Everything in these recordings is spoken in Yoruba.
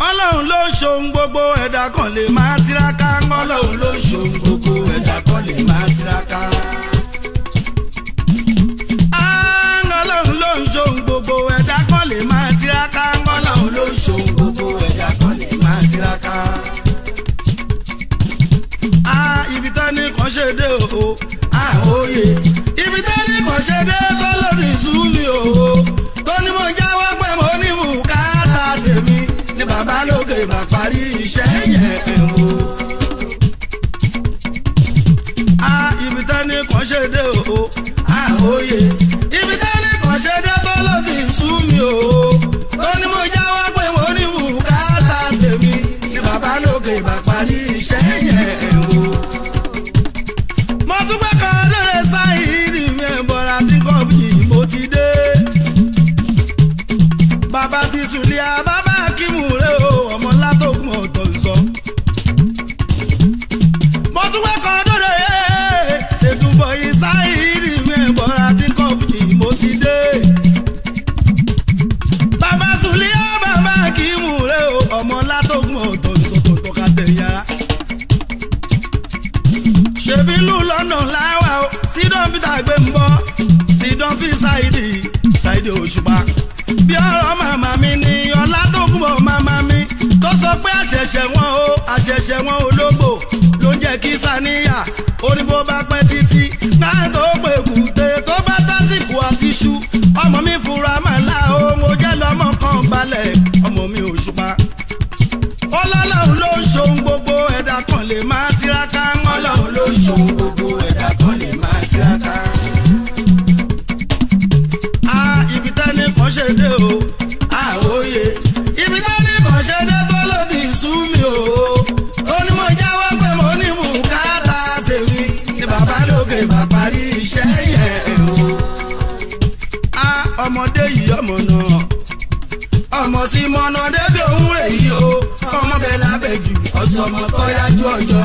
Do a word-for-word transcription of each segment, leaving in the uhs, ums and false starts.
ọlọ́run ló ń ṣohun gbogbo ẹ̀dá kan lè máa tiraka. ọlọ́run ló ń ṣohun gbogbo ẹ̀dá kan lè máa tiraka. ọlọ́run ló ń ṣohun gbogbo ẹ̀dá kan lè máa tiraka. ọlọ́run ló ń ṣohun gbogbo ẹ̀dá kan lè máa tiraka. ibi tán ní kan ṣe dé o àhóyè ibi tán ní kan ṣe dé tó lòdì sú mi o tó ní mo jáwọ́ pé mo ní bùkátà tèmi ní bàbá lókè bá parí iṣẹ́ yẹn o. ibi tán ní kan ṣe dé o àhóyè ibi tán ní kan ṣe dé tó lòdì sú mi o tó ní mo jáwọ́ pé mo ní bùkátà tèmi ní bàbá lókè bá parí iṣẹ́ yẹn o. mo tún gbé kan délé sáyìí mi ẹ̀ bọ̀rọ̀ àti kọ́ọ̀bù mo ti dé. bàbá ti sùlẹ̀ àbábá kímù rẹ̀ o ọmọ látòkùn ọ̀tọ̀ ń sọ. mo tún gbé kan délé ṣètùbọ̀ yìí sáyìí mi ẹ̀ bọ̀rọ̀ àti kọ́ọ̀bù mo ti dé. bàbá sùlẹ̀ àbábá kímù rẹ̀ o ọmọ látòkùn ọ̀tọ̀ ń sọ tó tọ́ka tẹ̀ yára. ṣebí lù lọ́nà láwà o sídọ̀n peter gbé ń bọ́ sídọ̀n fi ṣáìdì ṣáìdì òṣùpá. bí ọ̀rọ̀ màmá mi ni ọlá tó kún bọ̀ màmá mi tó sọ pé àṣẹ̀ṣẹ̀ wọn o àṣẹ̀ṣẹ̀ wọn ológbò ló ń jẹ́ kí sàníyà orí bó bá pẹ́ títí náà tó pé kùté tó bá tásìkò àti ṣú ọmọ mi fura màlá o mo jẹ́ lọ́mọ kan balẹ̀ ọmọ mi òṣùpá. ọlọ́run ló ń ṣohun gbogbo ẹ̀dá kan lè máa tiraka. ọlọ́run ló ń ṣohun gbogbo ẹ̀dá kan lè máa tiraka. ibi tẹ́ni kan ṣe dé o àhóyè ibi tẹ́ni kan ṣe dé tó ló ti sú mi o ó ní mo jáwọ́ pé mo ní bùkátà tèmi ní bàbá lókè bá parí iṣẹ́ yẹn o. ọmọdé yìí ọmọ náà ọmọ sí mọ́nà débi òun rẹ̀ yìí o ọmọ bẹ́ẹ̀ lábẹ́ jù ọ̀sọ̀mọ tó yájú ọjọ́.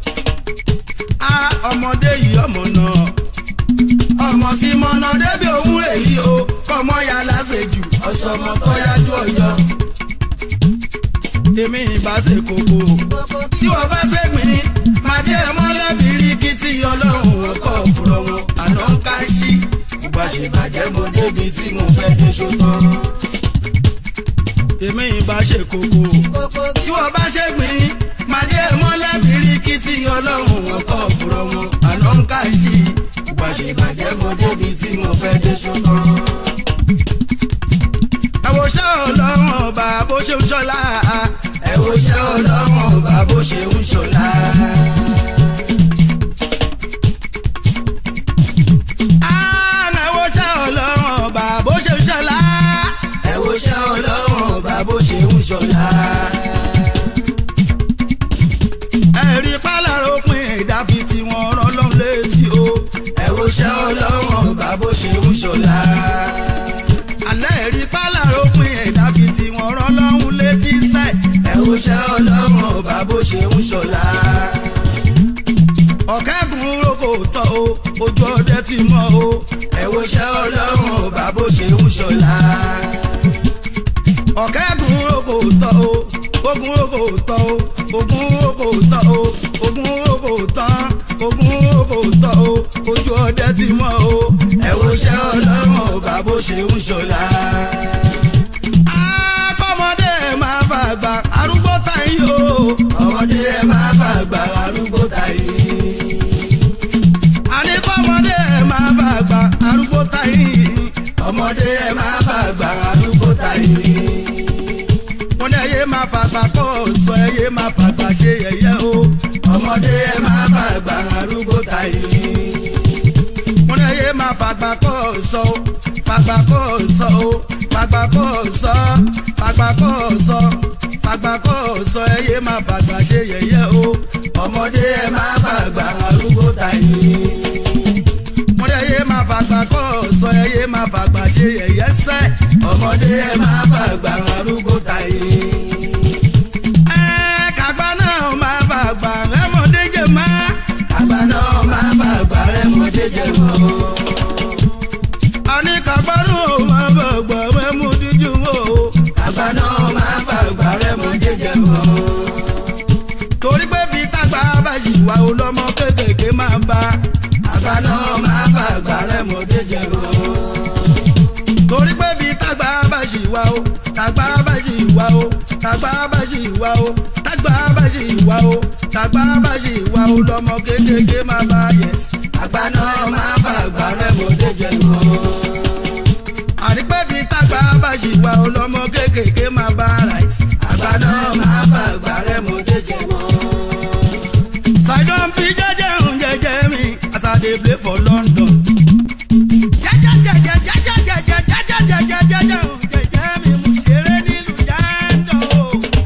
ọmọdé yìí ọmọ náà ọmọ sí mọ́nà débi òun rẹ̀ yìí o ọmọ ya láṣẹ jù ọ̀sọ̀mọ tó yájú ọjọ́. èmi ìbá ṣe kókó tí wọ́n bá ṣe gbìn màdé ẹ̀ mọ́lẹ́bí rí kí tí ọlọ́run ọkọ̀ fúnra wọn àná ń ká sí bá ṣe bàjẹ́ mo débi tí mo fẹ́ dé ṣótán. èmi ìbá ṣe kókó tí wọ́n bá ṣe gbìn màdé ẹ̀ mọ́lẹ́bí rí kí tí ọlọ́run ọkọ̀ fúnra wọn àná ń ká sí bá ṣe bàjẹ́ mo débi tí mo fẹ́ dé ṣótán. ẹ̀wòṣẹ́ ọlọ́run ọba bó ṣe ń ṣọlá ẹ̀wòṣẹ́ ọlọ́run ọba bó ṣe ń ṣọlá. ẹ̀wòṣẹ́ ọlọ́run ọba bó ṣe ń ṣọlá ẹ̀wòṣẹ́ ọlọ́run ọba bó ṣe ń ṣọlá. ẹ̀rí pálárò pin ìdáfi tí wọ́n rán lọ́n létí o ẹ̀wòṣẹ́ ọlọ́run ọba bó ṣe ń ṣọlá. alẹ́ ẹ̀rí pálárò pin ìdáfi tí wọ́n rán lọ́hún létí sẹ́ ẹ̀wòṣẹ́ ọlọ́run ọba bó ṣe ń ṣọlá. ọ̀kẹ́gun roko tọ́ o ojú ọdẹ ti mọ́ o ẹ̀wòṣẹ́ ọlọ́run ọba bó ṣe ń ṣọlá. ọ̀kẹ́gun roko tọ́ o ogun roko tọ́ o ogun roko tọ́ o ogun roko tán ogun roko tọ́ o ojú ọdẹ ti mọ́ o ẹ̀wòṣẹ́ ọlọ́run ọba bó ṣe ń ṣọlá. akọ́mọdé máa bá àgbà arúgbó táyì o ọmọdé máa bá àgbà arúgbó táyì. àníkọ́mọdé máa bá àgbà arúgbó táyì ọmọdé máa bá àgbà arúgbó táyì. mo ní ẹyẹ máa fàgbà kọ́ sọ ẹyẹ máa fàgbà ṣe yẹ̀yẹ́ o ọmọdé máa bá àgbà arúgbó táyì. mo ní ẹyẹ máa fàgbà kọ́ sọ fàgbà kọ́ sọ o fàgbà kọ́ sọ fàgbà kọ́ sọ fàgbà kọ́ sọ ẹyẹ máa fàgbà ṣe yẹ̀yẹ́ o ọmọdé máa bá àgbà arúgbó táyì. mo ní ẹyẹ máa fàgbà kọ́ sọ ẹyẹ máa fàgbà ṣe yẹ̀yẹ́ sẹ́ ọmọdé máa bá àgbà arúgbó táyì. ẹ kàgbá náà máa bá àgbà rẹ́mọdé jẹ mọ́ kàgbá náà máa bá àgbà rẹ́mọdé jẹ mọ́. àní kàgbá náà máa bá àgbà rẹ́mọdé jẹ mọ́ kàgbá náà máa bá àgbà rẹ́mọdé ìwà o lọ́mọ kéékèèké máa bá àgbà náà máa bá àgbà rẹ̀ mọ́dé jẹ́ o. torí pé bí tágbà bá ṣì wá o tágbà bá ṣì wá o tágbà bá ṣì wá o tágbà bá ṣì wá o tágbà bá ṣì wá o lọ́mọ kéékèèké máa bá yes àgbà náà máa bá àgbà rẹ̀ mọ́dé jẹ́ o. àní pé bí tágbà bá ṣì wá o lọ́mọ kéékèèké máa bá right àgbà náà máa bá àgbà rẹ̀ mọ́dé jẹ́ o. Sidon fi jẹ́jẹ́ ń jẹ́jẹ́ mi as I dey play for London. Jẹ́jẹ́ jẹ́jẹ́ jẹ́jẹ́ jẹ́jẹ́ jẹ́jẹ́ jẹ́jẹ́ jẹ́jẹ́ ń jẹ́jẹ́ mi mo ṣeré nílùú Jandon o.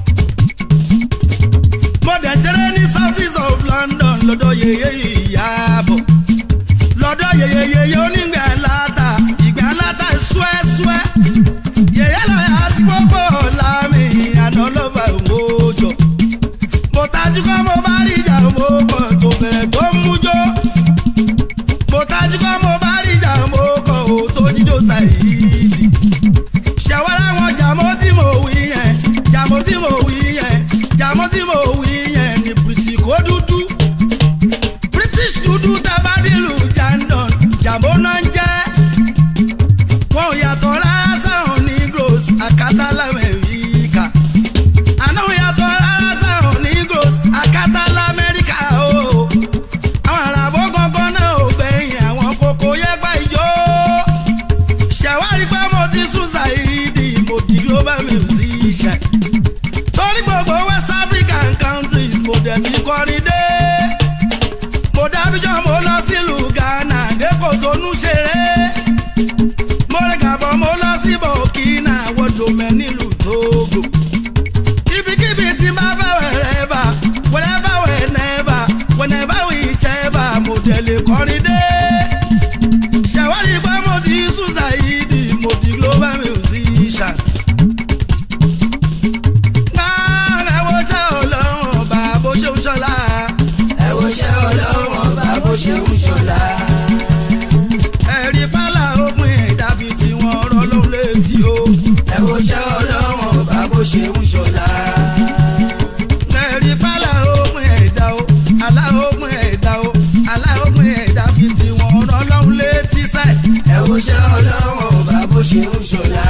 Mo dẹ̀ ṣeré ní south east of London lọ́dọ̀ yeye Ìyábọ̀. Lọ́dọ̀ yeye yeye onígbà láta ìgbà láta ṣúẹ́ṣúẹ́. Yeye lọ́yà àti gbogbo ọ̀la mi àná lọ́fà òmòjọ́. Mo tajú kọ́ mo bá rí ìjà mo kàn tó bẹ̀rẹ̀ tó ń mújó. Mo tajú kọ́ mo bá rí ìjà mo kàn ó tó jíjó Saidi. Ṣẹ̀wọ́n láwọn jàmọ́ tí mo wí yẹn jàmọ́ tí mo wí yẹn jàmọ́ tí mo wí yẹn ní British kó dúdú. British dúdú tábà nílùú Jandon jàmọ́ náà ń jẹ́. Wọn ò yàtọ̀ rárá sáwọn Negroes àkátà l'Amẹ́ríkà. Àná ò yàtọ̀ rárá sáwọn Negroes àkátà l'Amẹ́ríkà o. Àwọn àràbọ̀ gangan náà ò gbẹ̀yìn àwọn kòkó yẹgbà ìjó. Ṣẹ̀wárí pé mo ti sún Saidi mo di global musician. Torí gbogbo West African countries mo dẹ̀ ti kọrin dé. Mo dábíjọ́ mo lọ sílùú Ghana dé Kòtónú ṣeré. Mo rẹ̀ Gabon mo lọ sí Burkina wọ́dọ̀mẹ́ nílùú Togo. Ibikíbi tí n bá fẹ́ wherever wherever whenever whenever whichever mo dẹ̀ lè kọrin dé. Ṣẹ̀wárí pé mo ti sún Saidi mo di global musician. Ẹ wo ṣẹ́ Ọlọ́run bá bó ṣe ń ṣọlá. Ẹ wo ṣẹ́ Ọlọ́run bá bó ṣe ń ṣọlá. Ẹ̀rí pálá òpin ẹ̀dá bíi tí wọ́n rọ́ lóun létí o. Ẹ wo ṣẹ́ Ọlọ́run bá bó ṣe ń ṣọlá. Ẹ̀rí pálá òpin ẹ̀dá o àlá òpin ẹ̀dá o àlá òpin ẹ̀dá bíi tí wọ́n rọ́ lóun létí sẹ́. Ẹ wo ṣẹ́ Ọlọ́run bá bó ṣe ń ṣọlá.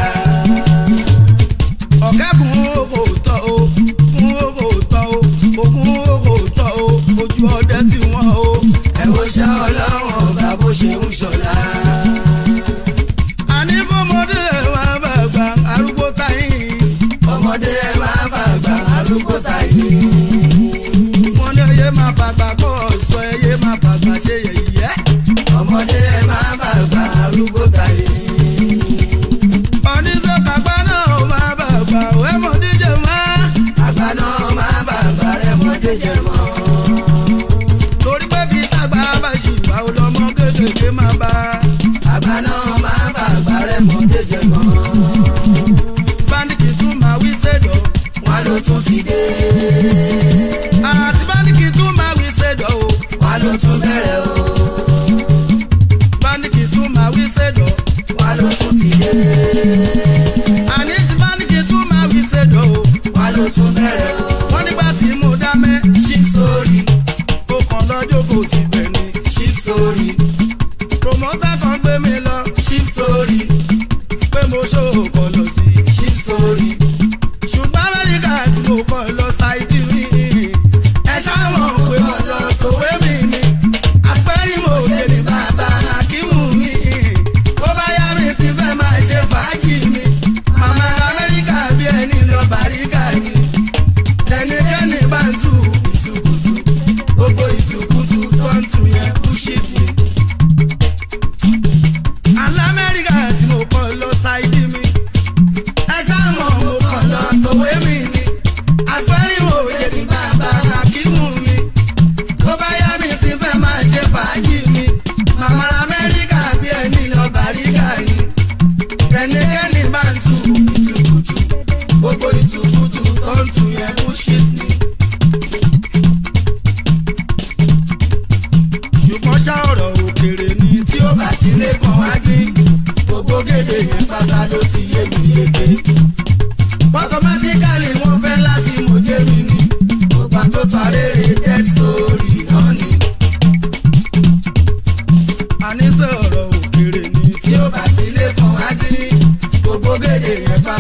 Ọ̀kẹ́ kún owó tọ́ o kún owó tọ́ o ògún owó tọ́ o ojú ọdẹ tí wọ́n o. Ẹ wo ṣẹ́ Ọlọ́run bá bó ṣe ń ṣọlá. Àní fọmọdé ẹ máa bàgbà arúgbó táyìn. Ọmọdé ẹ máa bàgbà arúgbó táyìn. Wọ́n ní ẹyẹ máa fàgbà kọ́ ọ̀ṣọ́ ẹyẹ máa fàgbà ṣe yẹ̀yẹ́. Ọmọdé ẹ máa bàgbà arúgbó táyìn. Oníṣẹ́ bàgbà náà máa bàgbà ẹ mọ̀ díje mọ́. Àgbà náà máa bàgbà ẹ mọ̀ díje mọ́. Torí pé bí tágbà bá ṣì wá o lọ́mọ kéékèèké máa bá. Àgbà náà máa bàgbà ẹ mọ̀ díje mọ́. Tìbáníkì tún máa wí ṣèdọ̀. Wọ́n ló tún ti dé. Tìbáníkì tún máa wí ṣèdọ̀ o. Wọ́n ló tún bẹ̀rẹ̀ o. Tìbáníkì tún máa wí ṣèdọ̀. Wọ́n ló tún ti dé. Àní tìbáníkì tún máa wí ṣèdọ̀ o. Wọ́n ló tún bẹ̀rẹ̀ o. Wọ́n nígbà tí mo dá mẹ́ ship story. Ó kàn lọ́jọ́ kò sí bẹ̀ ni ship story. Promoter kan gbé mi lọ ship story. Pé mo ṣòwò kọ lọ sí ship story. Ṣùgbọ́n Amẹ́ríkà tí mo kọ lọ Saidi mi. Ẹ ṣáwọn pé mo lọ tòwé mi ni. Àpẹẹrẹ mo lè ní bàbá Akímù mi. Ó bá yá mi ti fẹ́ máa ṣe fàájì mi. Màmá Amẹ́ríkà bí ẹni lọ Bàrígà ni. Tẹnikẹ́ni bá ń tu ìtukùtù. Gbogbo ìtukùtù tó ń tu yẹn kú ṣíp ni. Àlọ́ Amẹ́ríkà tí mo kọ lọ Saidi mi. Ẹ ṣáàmọ̀ mo kàn lọ tòwé mi ni. Àpẹẹrẹ mo lè ní bàbá Akímù mi. Ó bá yá mi ti fẹ́ máa ṣe fàájì mi. Màmá Amẹ́ríkà bí ẹni lọ Bàrígà ni. Tẹnikẹ́ni bá ń tu ìtukùtù. Gbogbo ìtukùtù tó ń tu yẹn kú shit ni. Ṣùgbọ́n ṣá ọ̀rọ̀ òkèrè ni tí ó bá ti lé kan wá dín. Gbogbo gèdè yẹn pátá ló ti yé mi yéké. Automatically wọ́n fẹ́ láti mọ̀ jẹ́ mi ni. Gbogbo àtọ́tọ̀ arére dead story náà ni.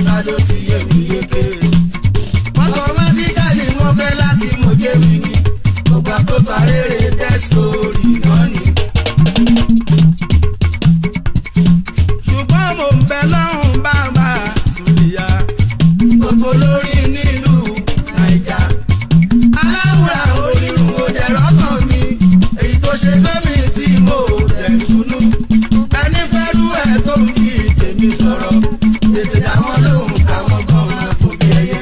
ọ̀la ló ti yé mi yéké. Automatically wọ́n fẹ́ láti mọ̀jẹ́ mi ni gbogbo àtọ́tọ̀ arére dẹ́sítórì náà ni. ṣùgbọ́n mo ń bẹ lọ́hùn bàbá Sùlíyà gbogbo lórí nílùú Naija. aláwùrà orírun òde rọ́kàn mi èyí tó ṣe fẹ́mi tí mo dẹ̀ dùnú. ẹni fẹ́rù ẹ̀ tó ń fi tèmi sọ̀rọ̀ tètè dá wọn lóhùn káwọn gan máa fò bí ẹyẹ.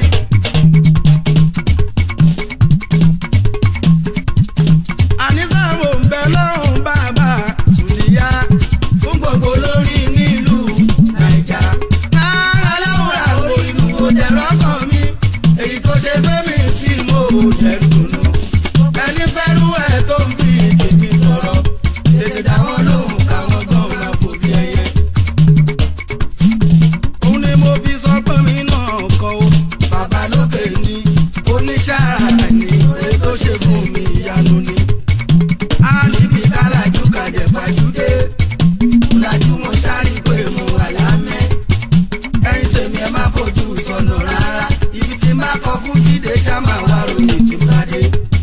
àníṣà mo ń bẹ lọ́hùn bàbá Sùlíyà fún gbogbo lórí nílùú Naija. aláwùrà orírun òde rọ́kàn mi èyí tó ṣe fẹ́mi tí mo dẹ̀ dùnú. ẹni fẹ́rù ẹ̀ tó ń fi tèmi sọ̀rọ̀ tètè dá wọn lóhùn káwọn gan máa fò bí ẹyẹ. òun ni mo fi sọ pé mi náà kọ́ o. bàbá lókè ni oníṣàrà ni oore tó ṣe fún mi ìyanu ni. a níbi kálájú kàdé pàjùdé ọ̀làjú mo sáré pé mo wà lámẹ́. ẹ̀yin tèmi ẹ má fojú sọnù rárá ibi tí má kọ fún jíde ṣáma wà ròyìn tí bá dé.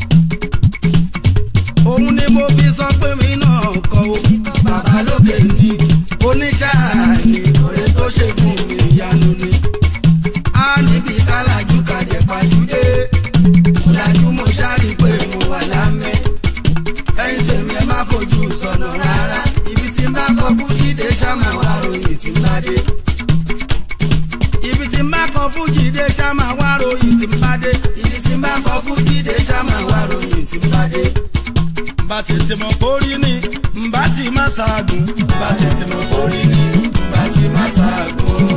òun ni mo fi sọ pé mi náà kọ́ o. bàbá lókè ni oníṣàrà ni oore tó ṣe fún mi ìyanu ni. a níbi kálájú kàdé pàjùdé ọ̀làjú mo sáré pé mo wà lámẹ́. ẹ̀yin tèmi ẹ má fojú sọnù rárá ibi tí má kọ fún jíde ṣáma wà ròyìn tí bá dé. ibi tí má kọ fún jíde ṣáma wà ròyìn tí bá dé. ibi tí má kọ fún jíde ṣáma wà ròyìn tí bá dé. bá tètè mọ̀ pórí ni bá ti má ṣaagùn. bá tètè mọ̀ pórí ni bá ti má ṣaagùn.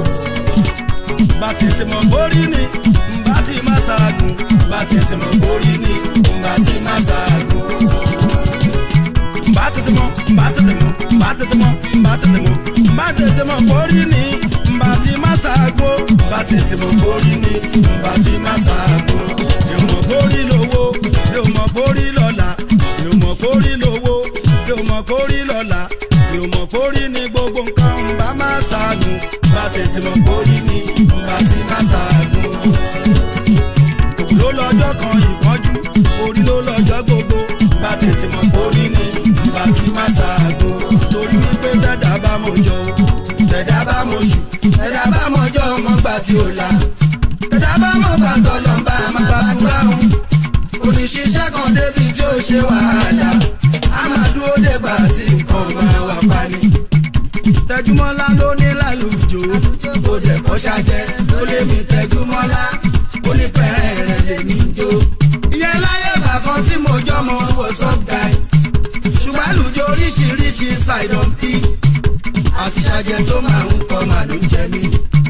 bá tètè mọ̀ pórí ni bá ti má ṣaagùn. bá tètè mọ̀ pórí ni bá ti má ṣaagùn. bá tètè mọ̀ bá tètè mọ̀ bá tètè mọ̀ bá tètè mọ̀ bá tètè mọ̀ pórí ni bá ti má ṣaagùn. bá tètè mọ̀ pórí ni bá ti má ṣaagùn. yóò mọ̀ pórí lówó yóò mọ̀ pórí lọ́la yóò mọ̀ pórí lówó yóò mọ̀ pórí lọ́la yóò mọ̀ pórí ní gbogbo nǹkan ń bá má ṣaagùn. bá tètè mọ̀ pórí ní bá ti má ṣaagùn. òun ló lọ́jọ́ kan ìpọ́njú orí ló lọ́jọ́ gbogbo. bá tètè mọ̀ pórí ní bá ti má ṣaagùn. torí wípé dẹ́dá bá mọ̀jọ́ dẹ́dá bá mọ̀ṣù dẹ́dá bá mọ̀jọ́ ọmọ gbà tí ò la. dẹ́dá bá mọ̀ gbà tọ́lọ́ ń bá má gbàdúrà hùn. oníṣiṣẹ́ kan débi tí ó ṣe wàhálà a máa dúró dẹ́gbà tí nǹkan máa wà pani. Tẹjúmọ́lá ló ní lálùjọ kò dẹ̀ kọ́ ṣàjẹ́ ló lé mi Tẹjúmọ́lá ó ní pẹ̀rẹ̀ rẹ̀ lè mí jó. ìyẹn láyé bàkan tí mo jọmọ what's up guy ṣùgbọ́n àlùjọ oríṣiríṣi ṣàìdán bí àti ṣàjẹ́ tó máa ń kọ́ màlúù jẹ mí.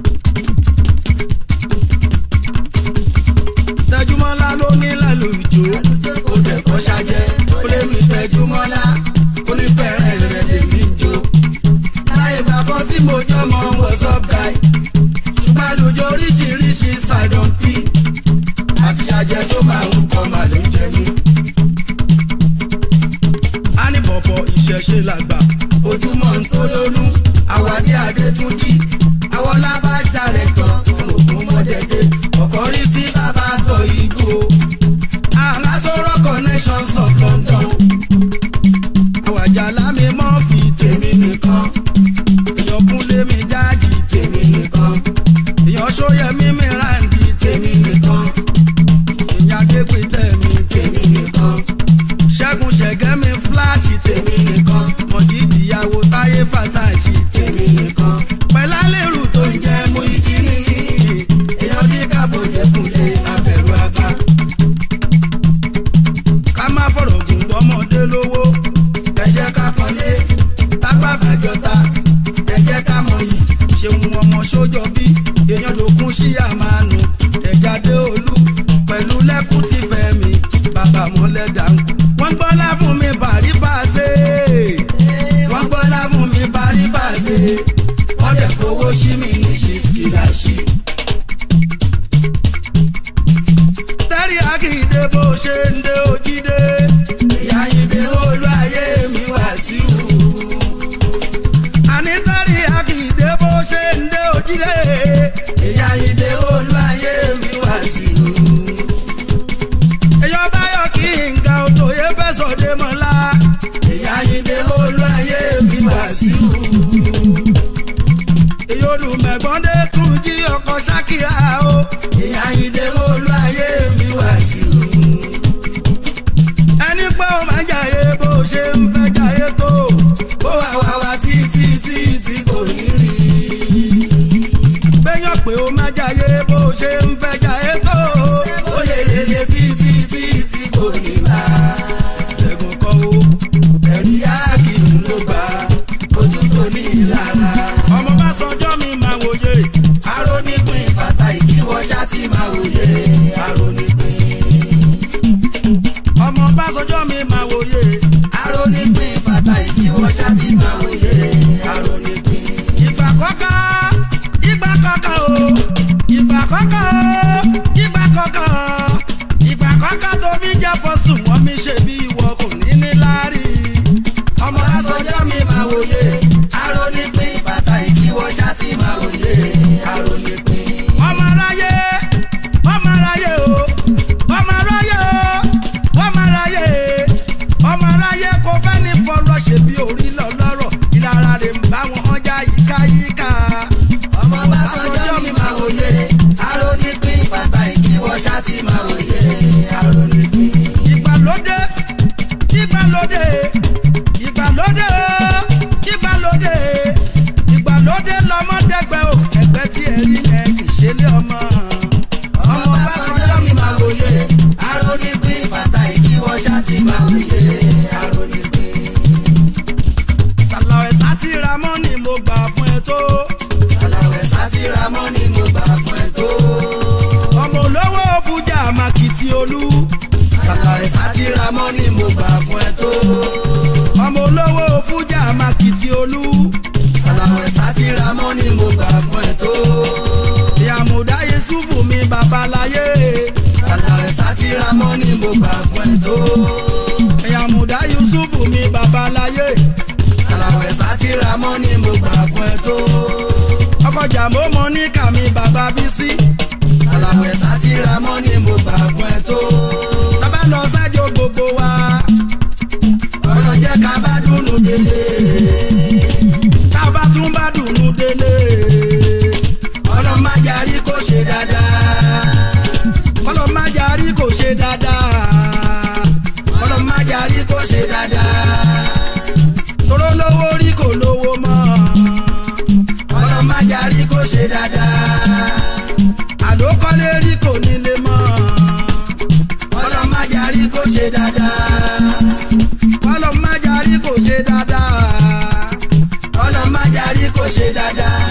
Tẹjúmọ́lá ló ní lálùjọ kò dẹ̀ kọ́ ṣàjẹ́ ó lé mi Tẹjúmọ́lá ó ní pẹ̀rẹ̀ rẹ̀ lè mí jó. láyé bàkan tí mo jọmọ what's up guy ṣùgbọ́n àlùjọ oríṣiríṣi ṣàìdán bí àti ṣàjẹ́ tó máa ń kọ́ màlúù jẹ mí. a ní bọ̀bọ̀ ìṣẹ̀ṣe làgbà ojúmọ́ ń tó lónú àwàdí Adétúnjì àwọn lábàjá rẹ̀ tán ògùn mọ́dẹ̀dẹ̀ ọkọ̀ rí sí bàbá tọ̀ ìbò àlásọ̀rọ̀ connections of London àwàjà lámì mọ́ fi tèmi nìkan èèyàn kúnlé mi jáàjì tèmi nìkan èèyàn sóyẹmí mi ráǹdì tèmi nìkan èèyàn akéwì tèmi tèmi nìkan ṣẹ́gun ṣẹ̀gẹ́ mi fúláṣì tèmi nìkan mọ̀jídì ìyàwó táyé fàṣàṣì tèmi nìkan pẹ̀lálẹ́rù tó ń jẹ́ mú igi ní èèyàn ní kábòjẹ́ kúnlé abẹ̀rù àgbà. ká má fọ̀rọ̀ gùn ọmọdé lówó ẹ jẹ́ ká kọ́lé tápá bàjọ́ta ẹ jẹ́ ká mọ̀yì ṣeun ọmọ sójọ bí èèyàn lókun ṣíyà máa nù ẹ̀jáde olú pẹ̀lú lẹ́kùn tí fẹ́ mi bàbá mọ́lẹ̀ dànkù. wọ́n gbọ́lá fún mi bàrí bàṣẹ wọ́n gbọ́lá fún mi bàrí bàṣẹ wọ́n dẹ̀ fowó sí mi ní ṣìṣkìláṣì. tẹ́rì àkìdé bó ṣe ń dé ojídé ìyá ìdè olú ayé mi wá sí i. àní tẹ́rì àkìdé bó ṣe ń dé òjìlé. ìyá ìdè olúwayé mi wá sí o. èyàn báyọ̀ kí nǹkan òtòyé fẹ́ sọ̀dé mọ́lá. ìyá ìdè olúwayé mi wá sí o. èyí olùmẹ̀gbọ́ndé tún jí ọkọ̀ ṣákìrà o. ìyá ìdè olúwayé mi wá sí o. ẹni pé ó máa ń jàyè bó ṣe ń fẹ́ jàyè tó. ó wà wá wá títí títí kò ní rí. gbẹ̀yàn pé ó máa jàyè bó ṣe ń fẹ́ jàyè tó. ó lè lélẹ̀ títí títí kò ní bá. ẹ̀gùn kọ́ o. ẹ̀rí àkìlú ló bá ojú tó ní ìlara. ọmọ bá sọjọ́ mi máa wòye. arónípin fàtà ìkíwọ́ ṣáàtì máa wòye. arónípin. ọmọ bá sọjọ́ mi máa wòye. arónípin fàtà ìkíwọ́ ṣáàtì máa wòye. arónípin. ìgbà kọ́kọ́ ìgbà kọ́kọ́ o. ìgbà kọ́kọ́ o. ìgbà kọ́kọ́ ìgbà kọ́kọ́ tó mi jẹ́ fọ́sùn wọ́n mi ṣe bí ìwọ kò ní ní láárí. ọmọ asọjọ́ mi máa wòye. arónípin fàtà ìkíwọ́ ṣáàtì máa wòye. arónípin. ọmọ aráyé ọmọ aráyé o ọmọ aráyé o ọmọ aráyé ọmọ aráyé kò fẹ́ ní fọlọ́ ṣe bí orí lọ́lọ́rọ̀ ìlara rẹ̀ ń bá wọn ọjà yíkáyíká. ọmọ asọjọ́ mi máa wòye. arónípin fàtà ìkíwọ́ ṣáàtì máa wòye. arónípin. ìgbàlódé ìgbàlódé ìgbàlódé o ìgbàlódé ìgbàlódé lọmọdẹgbẹ o ẹgbẹ́ tí ẹ rí yẹn kì í ṣe lé ọmọ. ọmọ asọjọ́ mi máa wòye. arónípin fàtà ìkíwọ́ ṣáàtì máa wòye. arónípin. sàlàwẹ̀ sátìrà mọ́ ni mo gbà fún ẹ tó. sàlàwẹ̀ sátìrà mọ́ ni mo gbà fún ẹ tó. ọmọ olówó fújà màkìtì olú. sàlàwẹ̀ sátìrà mọ́ ni mo gbà fún ẹ tó. ọmọ olówó fújà màkìtì olú. sàlàwẹ̀ sátìrà mọ́ ni mo gbà fún ẹ tó. ìyàmùdá yusufu mi babaláyé. sàlàwẹ̀ sátìrà mọ́ ni mo gbà fún ẹ tó. ìyàmùdá yusufu mi babaláyé. sàlàwẹ̀ sátìrà mọ́ ni mo gbà fún ẹ tó. ọkọjà mo mọ ní kàmi bàbá bísí. sàlàwẹ̀ sátìrà mọ́ ni mo gbà fún ẹ tó. sábà lọ sájò gbogbo wa. ọ̀nà jẹ́ ká bá dùnú délé. tá a bá tún bá dùnú délé. ọ̀nà má jarí kó ṣe dáadáa. kọ́lọ́ má jarí kò ṣe dáadáa. ọ̀nà má jarí kó ṣe dáadáa. toró lówó rí kò lówó mọ́. ọ̀nà má jarí kó ṣe dáadáa. àló kọ́lé rí kò nílé mọ́. ọ̀nà má jarí kó ṣe dáadáa. kọ́lọ́ má jarí kò ṣe dáadáa. ọ̀nà má jarí kó ṣe dáadáa.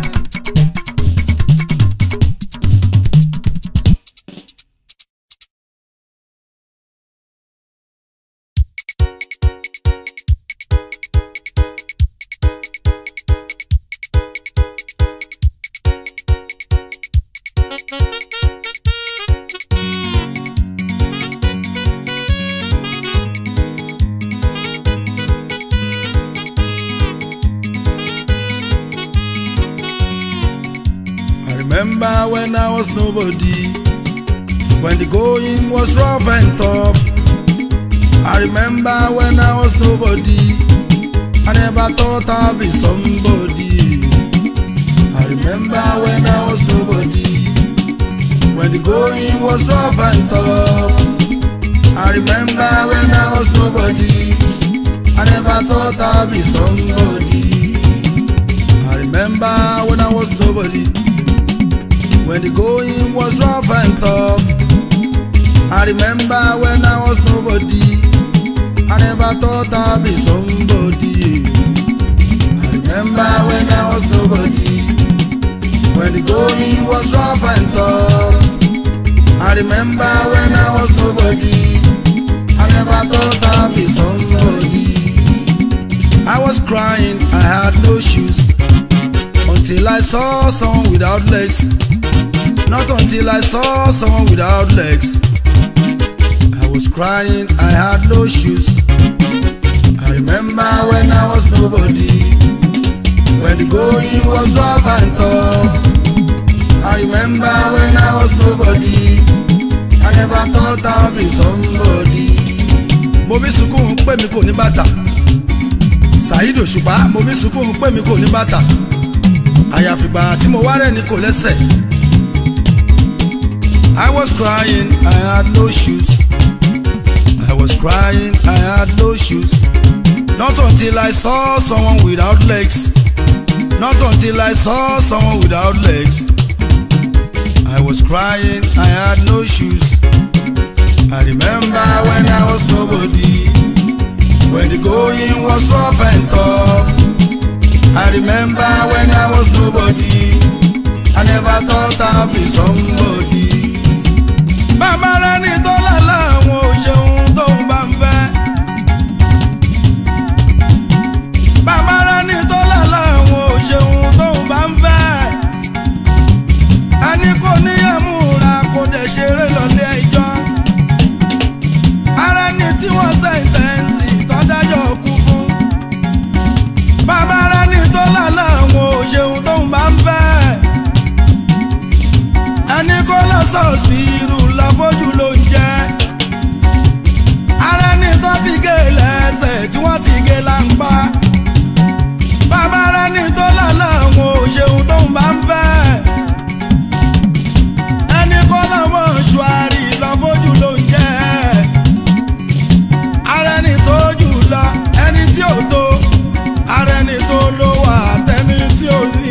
Remember when I was nobody, when the going was rough and tough. I remember when I was nobody, I never thought I'd be somebody. I remember when I was nobody, when the going was rough and tough. I remember when I was nobody, I never thought I'd be somebody. I remember when I was nobody, when the going was rough and tough. I remember when I was nobody, I never thought I'd be somebody. I remember when I was nobody, when the going was rough and tough. I remember when I was nobody, I never thought I'd be somebody. I was crying, I had no shoes, until I saw someone without legs. Not until I saw someone without legs. I was crying, I had no shoes. I remember when I was nobody, when the going was rough and tough. I remember when I was nobody, I never thought I'd be somebody. Mo bí sunkún pé mi kò ní bàtà, Saheed Òṣùpá mo bí sunkún pé mi kò ní bàtà, àyàfìgbà tí mo wá rẹ̀ ní kò lẹ́sẹ̀. I was crying, I had no shoes. I was crying, I had no shoes. Not until I saw someone without legs. Not until I saw someone without legs. I was crying, I had no shoes. I remember when I was nobody, when the going was rough and tough. I remember when I was nobody, I never thought I'd be somebody. Bàbá rẹ̀ ní tọ́lá láwọn ò ṣeun tó ń bá ń fẹ́. Bàbá rẹ̀ ní tọ́lá láwọn ò ṣeun tó ń bá ń fẹ́. Ẹni kò níyàmú ra kò dẹ̀ ṣeré lọ́lé ẹjọ́. Ara ẹni tí wọ́n sẹ́ńtẹ́ǹsì tó dájọ́ kú fún. Bàbá rẹ̀ ní tọ́lá láwọn ò ṣeun tó ń bá ń fẹ́. Ẹni kò lọ sọ́ọ̀sìpìrù lọ́fọ́jú ló ń jẹ́. Ara ẹni tó ti gé lẹ́sẹ̀ tí wọ́n ti gé láńpá. Bàbá rẹ̀ ní tó lálẹ́ àwọn òṣèlú tó ń bá ń fẹ́. Ẹni kò lọ́wọ́ ṣùárì lọ́fọ́jú ló ń jẹ́. Ara ẹni tó jù lọ ẹni tí ò tó. Ara ẹni tó lówó àtẹni tí ò ní.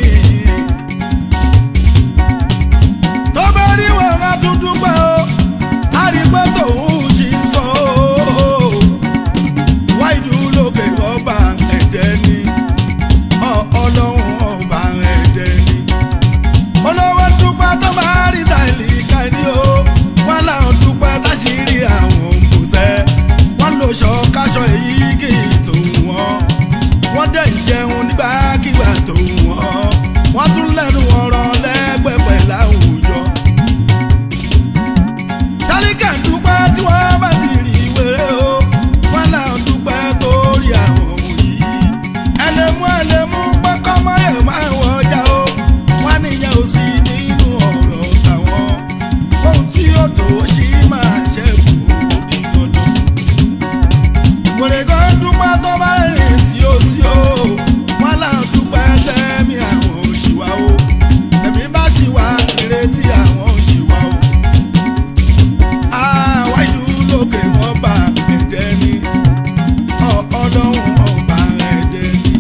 Dúpẹ́ o, àrígbé tòun ṣì ń sọ o. Wáìdù lókè ọba ẹ̀dẹ́ ni, ọlọ́run ọba ẹ̀dẹ́ ni. Olówó dúpẹ́ tó máa rí tàìlì kàní o. Wọ́n láwọn dúpẹ́ táṣírí àwọn òǹkùsẹ́. Wọ́n lò ṣọ káṣọ èyí kì í tó wọ́n. Wọ́n dẹ̀ ń jẹun nígbàkigbà tó wọ́n. Wọ́n tún lẹ́nu ọ̀rọ̀ lẹ́gbẹ̀pẹ̀ láwùjọ. Dúpẹ́ tí wọ́n bá ti rí wéré o, wọ́n náà dúpẹ́ torí àwọn òun yìí. Ẹlẹ́mú ẹlẹ́mú pẹ́kọ́ mọ́yẹ̀ máa ń wọjà o, wọ́n níyẹn ò sí nínú ọ̀rọ̀ tàwọn. Ohun tí ó tó ṣì máa ṣẹ́kù òdì dandan. Wèrè kan dúpẹ́ tó bá rìn tí ó sí o, wọ́n náà dúpẹ́ tẹ́mi àwọn òṣìwà o. Tẹ̀mí bá ṣì wá ìrètí àwọn òṣìwà o. Lókè wọ́n bá ẹ̀dẹ́ ní ọlọ́run ọba ẹ̀dẹ́ ní.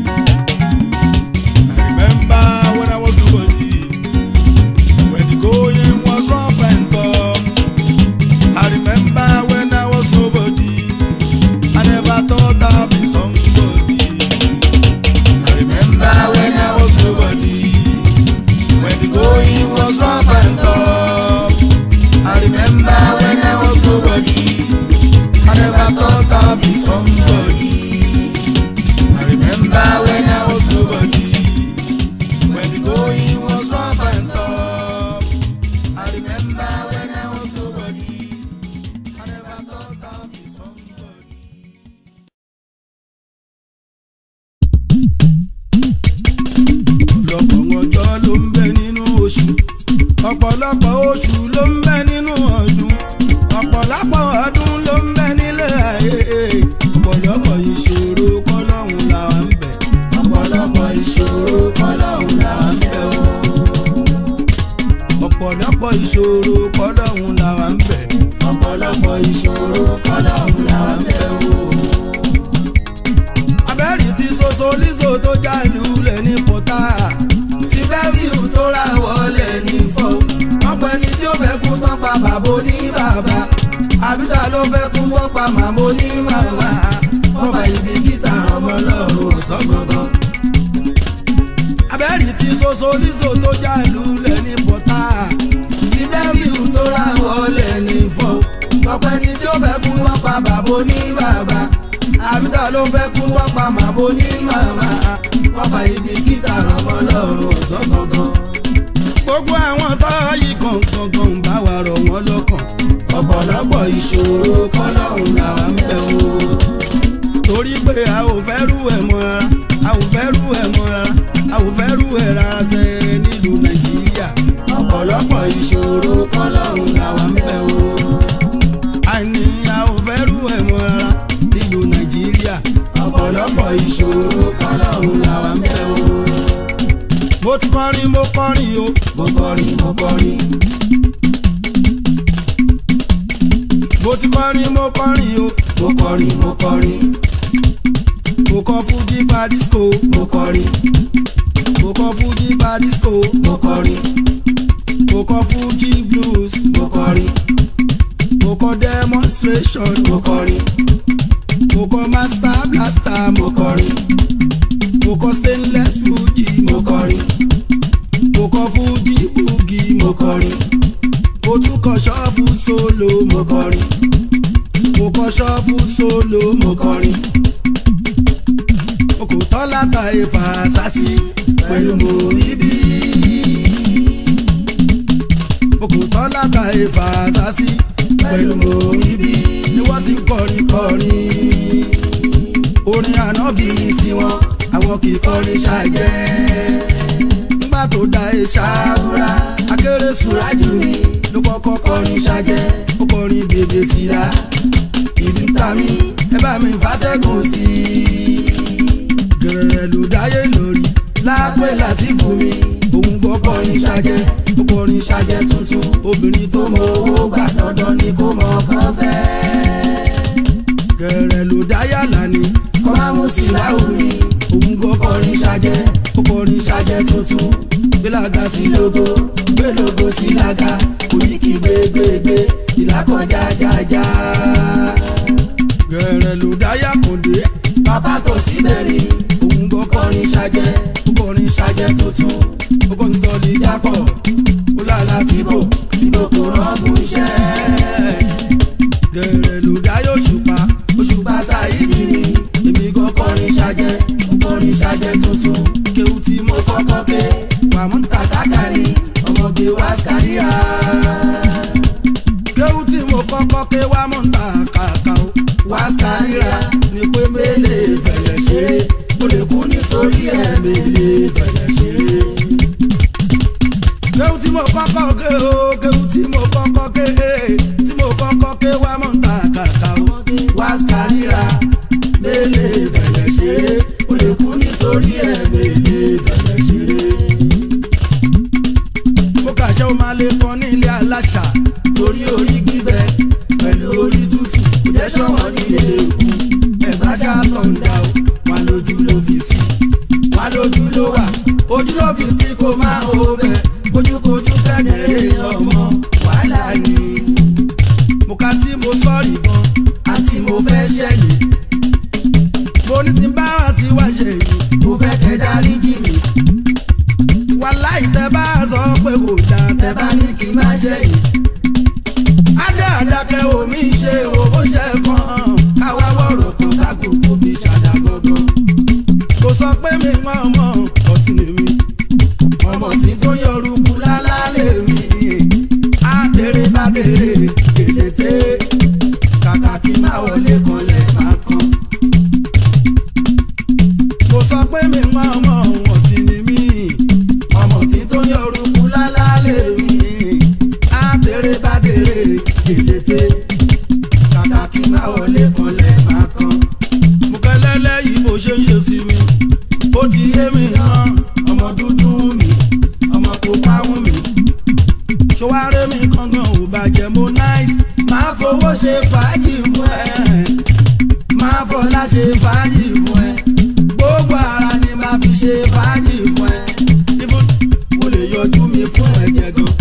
I remember when I was nobody, when the going was rough and tough. I remember when I was nobody, I never thought I'd be somebody. I remember when I was nobody, when the going was rough and tough. I remember when I was nobody, I never thought I'd be somebody. I remember when I was nobody, when the going was rough and tough. I remember when I was nobody, I never thought I'd be somebody. Ọ̀pọ̀lọpọ̀ ọjọ́ ló ń bẹ nínú oṣù, ọ̀pọ̀lọpọ̀ oṣù ló ń bẹ nínú ọdún, ọ̀pọ̀lọpọ̀ ọdún ló ń bẹ nílé ayé. Ọ̀pọ̀lọpọ̀ ìṣòro kọ́lọ́hún là wà ń bẹ̀. Ọ̀pọ̀lọpọ̀ ìṣòro kọ́lọ́hún là wà ń bẹ̀ o. Ọ̀pọ̀lọpọ̀ ìṣòro kọ́lọ́hún là wà ń bẹ̀. Ọ̀pọ̀lọpọ̀ ìṣòro kọ́lọ́hún là wà ń bẹ̀ o. Abẹ́rì ti soso líso tó já lulẹ̀ ní pọ́tà. Síbẹ̀rù tó ra wọlé ní fọ́. Ọ̀pọ̀ ẹni tí ó fẹ́ kú tán pa bàbá ní bàbá. Àbíta ló fẹ́ kú tán pa màmá ní màmá. Wọ́n bá ibi kíta ọmọ lọ́rùn ọ̀sán gangan. Abẹ́rì ti soso líso tó já lulẹ̀ ní pọ́tà. Síbẹ̀rù tó ra wọlé ní fọ́. Ọ̀pọ̀ ẹni tí ó fẹ́ kú tán pa bàbá ní bàbá. Àbíta ló fẹ́ kú tán pa màmá ní màmá. Wọ́n bá ibi kíta ọmọ lọ́rùn ọ̀sán gangan. Gbogbo àwọn tó yí kọ̀ọ̀kan bá wa rọ̀ wọ́n lọ́kàn. Ọ̀pọ̀lọpọ̀ ìṣòro kọ́lọ́hún làwa ń bẹ̀ o. Torí pé a ò fẹ́ rú ẹ̀ mọ́ rárá, a ò fẹ́ rú ẹ̀ mọ́ rárá, a ò ọ̀pọ̀lọpọ̀ ìṣòro kọ́lọ́hún làwọn ń bẹ̀ o. àìní a ò fẹ́ rú ẹ̀ mọ́ rárá nílùú Nàìjíríà. ọ̀pọ̀lọpọ̀ ìṣòro kọ́lọ́hún làwọn ń bẹ̀ o. mo ti kọrin mo kọrin o. mo kọrin mo kọrin. mo ti kọrin mo kọrin o. mo kọrin mo kọrin. mo kọ Fuji fa disco. mo kọrin. mo kọ Fuji fa disco. mo kọrin. mo kọ Fuji blues. mo kọrin. mo kọ demonstration. mo kọrin. mo kọ master blaster. mo kọrin. mo kọ stainless Fuji. mo kọrin. mo kọ Fuji boogie. mo kọrin. mo tún kọ ṣọ́ọ̀fù solo. mo kọrin. mo kọ ṣọ́ọ̀fù solo. mo kọrin. mo kò tọ́ láta ìfà sásì pẹ̀lú mo ibi. mo kò tọ́ láta ìfà sásì pẹ̀lú mo ibi. ni wọ́n ti kọrin kọrin. orin ànábì tiwọn àwọn kì í kọrin ṣàjẹ́. nígbà tó da ìṣàwúrà akérésùrájù mi ló kọ́kọ́ kọrin ṣàjẹ́. ó kọrin bèbè síra. ìdí tàmí ẹ bá mi fàtẹ́gùn sí i. gẹ̀rẹ̀ ló dáyé lórí lápẹ́ láti fún mi. òun gbọ́ kọrin ṣàjẹ́. ó kọrin ṣàjẹ́ tuntun. obìnrin tó tó mọ owó gbà dandan ni kó mọ ọkàn fẹ́. gẹ̀rẹ̀ ló dáyà lánìí kọ́ máa mú sí láwùmí. òun gbọ́ kọrin ṣàjẹ́. ó kọrin ṣàjẹ́ tuntun. gbélága sí sí logo gbé logo sí lága. oríkì gbégbégbé ìlàkọjá jájá. gẹ̀rẹ̀ ló dáyà kòndé bàbá tó sí bẹ̀rẹ̀. òun gbọ́ kọrin ṣàjẹ́. ó kọrin ṣàjẹ́ tuntun. ó kọ́ ń sọ ní jápọ̀ ó lálá tìbò tìbò kò rọ́ọ̀gùn iṣẹ́. gẹ̀rẹ̀ ló dáyà òṣùpá Òṣùpá Sáyídì mi. èmi gan kọrin ṣàjẹ́. kọrin ṣàjẹ́ tuntun. kéwù tí mo mo kọ́kọ́ ké. wà mú ta tàkàkàrí ọmọge wá skáríra. kéwù tí mo kọ́kọ́ ké wá mú ta kàkà o. wá skáríra ní pé mélé fẹ̀lẹ̀ ṣeré. mo lè kú nítorí ẹ̀ mélé fẹ̀lẹ̀ ṣeré. kéwù tí mo kọ́kọ́ ké o. kéwù tí mo kọ́kọ́ ké tí mo kọ́kọ́ ké wá mú ta kàkà o. wá skáríra mélé fẹ̀lẹ̀ ṣeré. mo lè kú nítorí ẹ̀ mélé fẹ̀lẹ̀ ṣeré. mo kàṣẹ́ o máa lè kọ́ ní ilé aláṣà. torí orí gbígbẹ pẹ̀lú orí tútù kò jẹ́ ṣọ́wọ́n nílé èkó. ẹ̀gbá ṣàtọ̀ ń dà ó wà lójú ló fi sí. wà lójú ló wà ojú ló fi sí kó máa hó bẹ́ẹ̀. kojúkojú kẹ́dẹ̀rẹ́ ọmọ wàhálà ni. mo ka tí mo sọ́ọ̀rì gan àti mo fẹ́ ṣẹ̀yìn. mo ní tí ń bá àti wá ṣe yìí. mo fẹ́ kẹ́ dárí jì mí. wàláì tẹ́ bá sọ pé kò dáa tẹ bá ní kí n má ṣẹ̀yìn. adáadákẹ́ omi ṣe owó ṣe kan káwá wọ̀rọ̀ kan kákòókò fi ṣàdá gangan. kò sọ pé mi mọ ọmọ ọtí ni mi. ọmọ tí tó yọrùkú lálálẹ̀ mi. àtẹ̀rẹ̀ bá bèrè èlété. kàkà kí má wọlé kanlẹ̀ máa kan. kò sọ pé mi mọ ọmọ ọtí ni mi. ọmọ tí tó yọrùkú lálálẹ̀ mi. àtẹ̀rẹ̀ bá bèrè èlété. kàkà kí má wọlé kanlẹ̀ máa kan. mo kẹ́lẹ́lẹ́ yìí bó ṣe ń ṣe sí mi. ó ti yé mi náà ọmọ dúdú mi ọmọ pupa wù mí. ṣọwárẹ́ mi kankan ò bàjẹ́ mo náìsì. máa fowó ṣe fàájì fún ẹ. máa fọlá ṣe fàájì fún ẹ. gbogbo ara ni máa fi ṣe fàájì fún ẹ. even mo lè yọjú mi fún ẹ̀jẹ̀ gan.